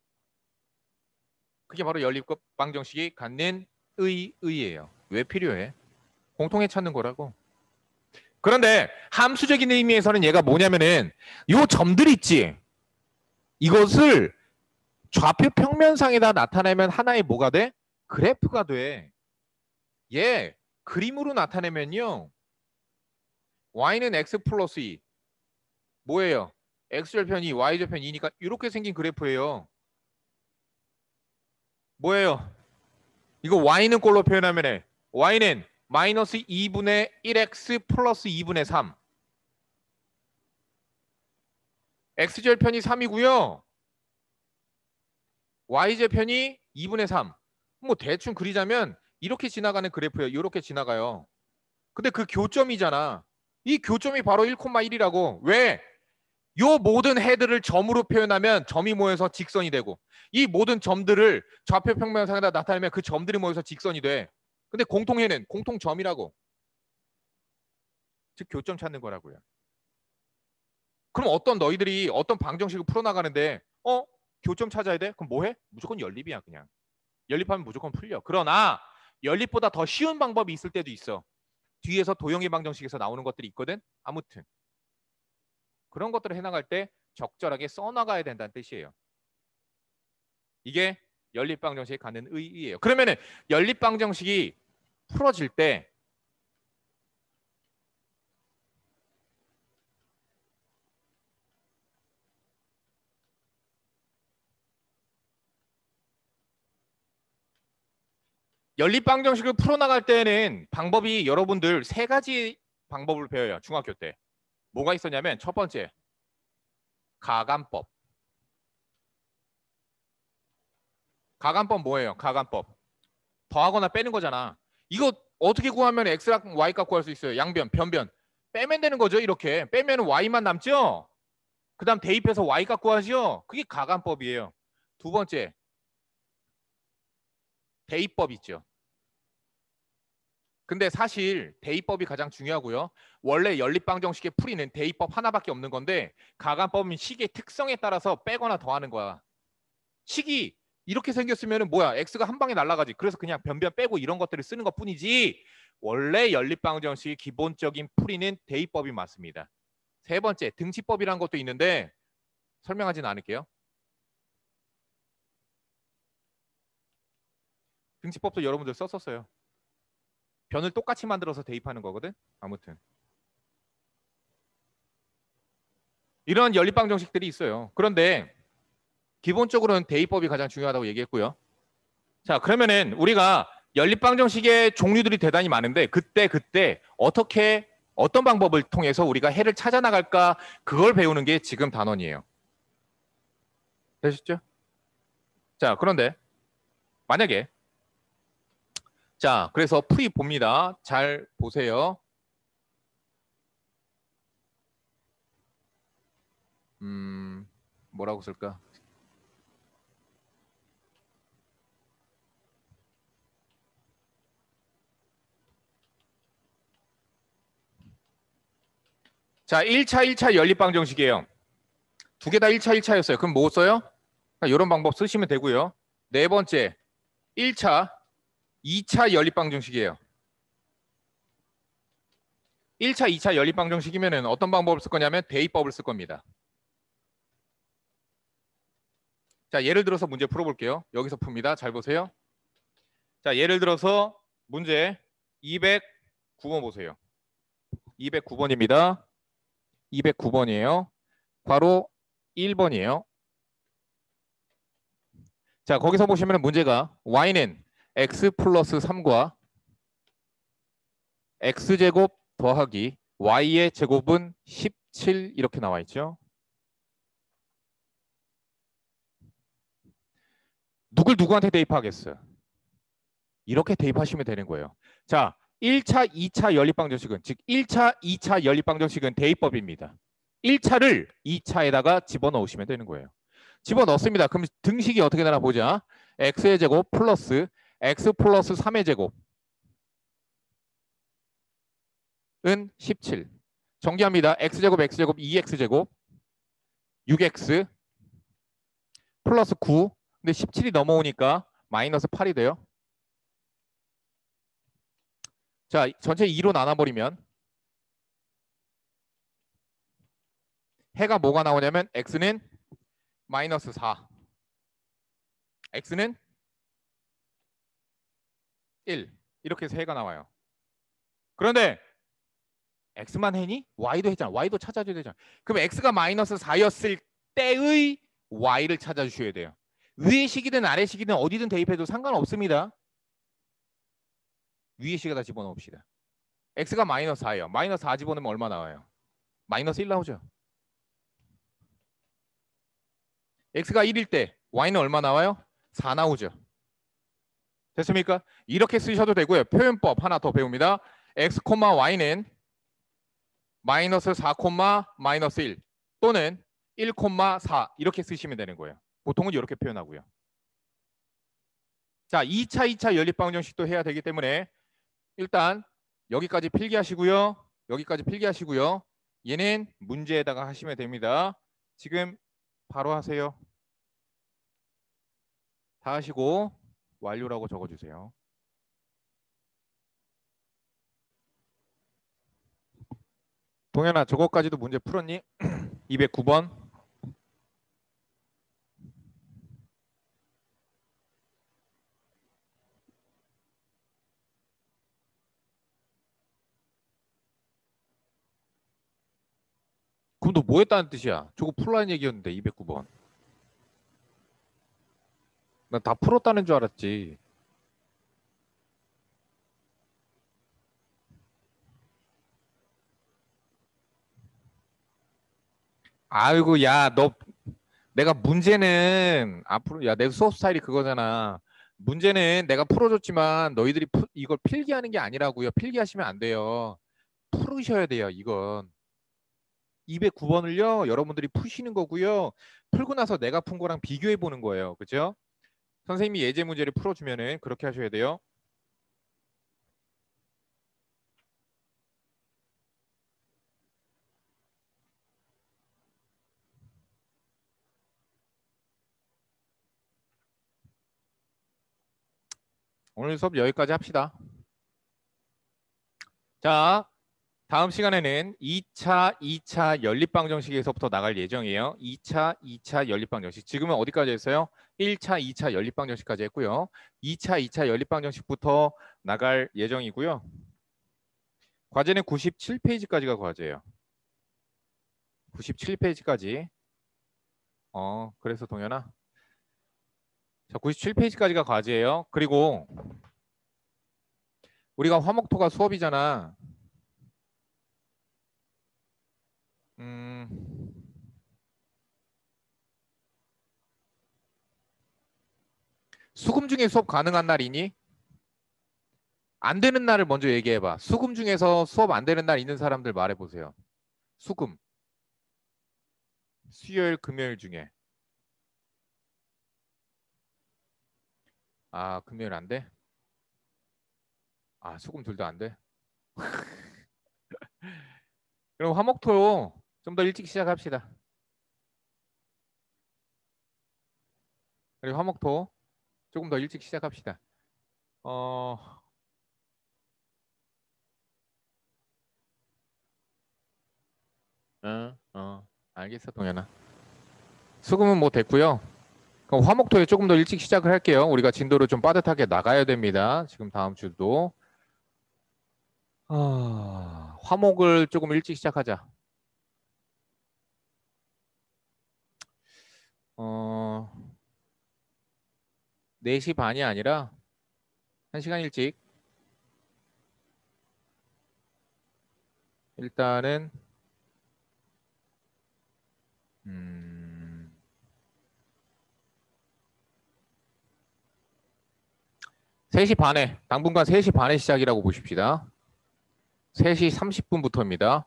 그게 바로 연립방정식이 갖는 의의예요. 왜 필요해? 공통해 찾는 거라고. 그런데 함수적인 의미에서는 얘가 뭐냐면은 요 점들 있지. 이것을 좌표 평면상에다 나타내면 하나의 뭐가 돼? 그래프가 돼. 얘 그림으로 나타내면요. y는 x 플러스 2. 뭐예요? x절편 2, y절편 2니까 이렇게 생긴 그래프예요. 뭐예요? 이거 y는 꼴로 표현하면 해. y는 마이너스 2분의 1x 플러스 2분의 3. x절편이 3이고요. y절편이 2분의 3. 뭐 대충 그리자면 이렇게 지나가는 그래프예요. 이렇게 지나가요. 근데 그 교점이잖아. 이 교점이 바로 1,1이라고. 왜? 요 모든 헤드를 점으로 표현하면 점이 모여서 직선이 되고, 이 모든 점들을 좌표 평면상에다 나타내면 그 점들이 모여서 직선이 돼. 근데 공통해는 공통점이라고. 즉 교점 찾는 거라고요. 그럼 너희들이 어떤 방정식을 풀어나가는데 교점 찾아야 돼? 그럼 뭐 해? 무조건 연립이야. 그냥 연립하면 무조건 풀려. 그러나 연립보다 더 쉬운 방법이 있을 때도 있어. 뒤에서 도형의 방정식에서 나오는 것들이 있거든. 아무튼 그런 것들을 해나갈 때 적절하게 써나가야 된다는 뜻이에요. 이게 연립방정식이 갖는 의의예요. 그러면은 연립방정식이 풀어질 때 연립방정식을 풀어나갈 때는 방법이 여러분들 세 가지 방법을 배워요. 중학교 때. 뭐가 있었냐면 첫 번째 가감법. 가감법 뭐예요? 가감법. 더하거나 빼는 거잖아. 이거 어떻게 구하면 x랑 y값 구할 수 있어요? 양변, 변변. 빼면 되는 거죠. 이렇게. 빼면 y만 남죠? 그 다음 대입해서 y값 구하죠? 그게 가감법이에요. 두 번째 대입법 있죠. 근데 사실 대입법이 가장 중요하고요. 원래 연립방정식의 풀이는 대입법 하나밖에 없는 건데 가감법은 식의 특성에 따라서 빼거나 더하는 거야. 식이 이렇게 생겼으면 뭐야? x가 한 방에 날아가지. 그래서 그냥 변변 빼고 이런 것들을 쓰는 것뿐이지 원래 연립방정식의 기본적인 풀이는 대입법이 맞습니다. 세 번째 등치법이라는 것도 있는데 설명하지는 않을게요. 등치법도 여러분들 썼었어요. 변을 똑같이 만들어서 대입하는 거거든. 아무튼 이런 연립방정식들이 있어요. 그런데 기본적으로는 대입법이 가장 중요하다고 얘기했고요. 자, 그러면은 우리가 연립방정식의 종류들이 대단히 많은데 그때 어떻게 어떤 방법을 통해서 우리가 해를 찾아 나갈까 그걸 배우는 게 지금 단원이에요. 되셨죠? 자, 그런데 만약에 자, 그래서 풀이 봅니다. 잘 보세요. 뭐라고 쓸까? 자, 1차 연립방정식이에요. 두 개 다 1차였어요. 그럼 뭐 써요? 이런 방법 쓰시면 되고요. 네 번째, 1차, 2차 연립방정식이에요. 1차, 2차 연립방정식이면 어떤 방법을 쓸 거냐면 대입법을 쓸 겁니다. 자, 예를 들어서 문제 풀어볼게요. 여기서 풉니다. 잘 보세요. 자, 예를 들어서 문제 209번 보세요. 209번입니다. 209번이에요. 바로 1번이에요. 자, 거기서 보시면 문제가 y는 x 플러스 3과 x제곱 더하기 y의 제곱은 17 이렇게 나와 있죠. 누굴 누구한테 대입하겠어요? 이렇게 대입하시면 되는 거예요. 자, 1차, 2차 연립방정식은 즉 1차, 2차 연립방정식은 대입법입니다. 1차를 2차에다가 집어넣으시면 되는 거예요. 집어넣습니다. 그럼 등식이 어떻게 되나 보자. x의 제곱 플러스 x 플러스 3의 제곱은 17. 정리합니다. x제곱 x제곱 2x제곱 6x 플러스 9. 근데 17이 넘어오니까 마이너스 8이 돼요. 자, 전체 2로 나눠버리면 해가 뭐가 나오냐면 x는 마이너스 4, x는 1 이렇게 해서 해가 나와요. 그런데 x만 해니? y도 했잖아. y도 찾아줘야 되잖아. 그럼 x가 마이너스 4였을 때의 y를 찾아주셔야 돼요. 위의 식이든 아래 식이든 어디든 대입해도 상관없습니다. 위의 식에다 집어넣읍시다. x가 마이너스 4예요. 마이너스 4 집어넣으면 얼마 나와요? 마이너스 1 나오죠. x가 1일 때 y는 얼마 나와요? 4 나오죠. 됐습니까? 이렇게 쓰셔도 되고요. 표현법 하나 더 배웁니다. x, y는 마이너스 4, 마이너스 1 또는 1, 4 이렇게 쓰시면 되는 거예요. 보통은 이렇게 표현하고요. 자, 2차 연립방정식도 해야 되기 때문에 일단 여기까지 필기하시고요. 여기까지 필기하시고요. 얘는 문제에다가 하시면 됩니다. 지금 바로 하세요. 다 하시고 완료라고 적어주세요. 동현아, 저거까지도 문제 풀었니? 209번. 그럼 너 뭐 했다는 뜻이야? 저거 풀라는 얘기였는데 209번. 난 다 풀었다는 줄 알았지. 아이고, 야, 너 내가 문제는 앞으로 야, 내 수업 스타일이 그거잖아. 문제는 내가 풀어줬지만 너희들이 이걸 필기하는 게 아니라고요. 필기하시면 안 돼요. 풀으셔야 돼요. 이건 209번을요. 여러분들이 푸시는 거고요. 풀고 나서 내가 푼 거랑 비교해 보는 거예요. 그죠? 선생님이 예제 문제를 풀어주면은 그렇게 하셔야 돼요. 오늘 수업 여기까지 합시다. 자, 다음 시간에는 2차 연립방정식에서부터 나갈 예정이에요. 2차 연립방정식. 지금은 어디까지 했어요? 1차, 2차 연립방정식까지 했고요. 2차 연립방정식부터 나갈 예정이고요. 과제는 97페이지까지가 과제예요. 97페이지까지. 그래서 동현아. 자, 97페이지까지가 과제예요. 그리고 우리가 화목토가 수업이잖아. 수금 중에 수업 가능한 날이니? 안 되는 날을 먼저 얘기해봐. 수금 중에서 수업 안 되는 날 있는 사람들 말해보세요. 수금. 수요일, 금요일 중에. 아, 금요일 안 돼? 아, 수금 둘 다 안 돼? 그럼 화목토 좀 더 일찍 시작합시다. 그리고 화목토 조금 더 일찍 시작합시다. 어, 알겠어, 동현아. 수금은 뭐 됐고요. 그럼 화목토에 조금 더 일찍 시작을 할게요. 우리가 진도를 좀 빠듯하게 나가야 됩니다. 지금 다음 주도. 화목을 조금 일찍 시작하자. 4시 반이 아니라 1시간 일찍. 일단은 3시 반에, 당분간 3시 반에 시작이라고 보십시다. 3시 30분부터입니다.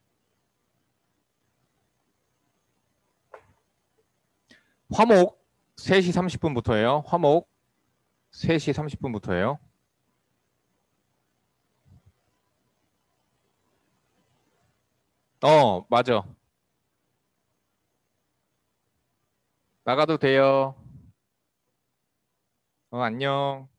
화목 3시 30분부터예요. 화목 3시 30분부터예요. 맞아. 나가도 돼요. 안녕.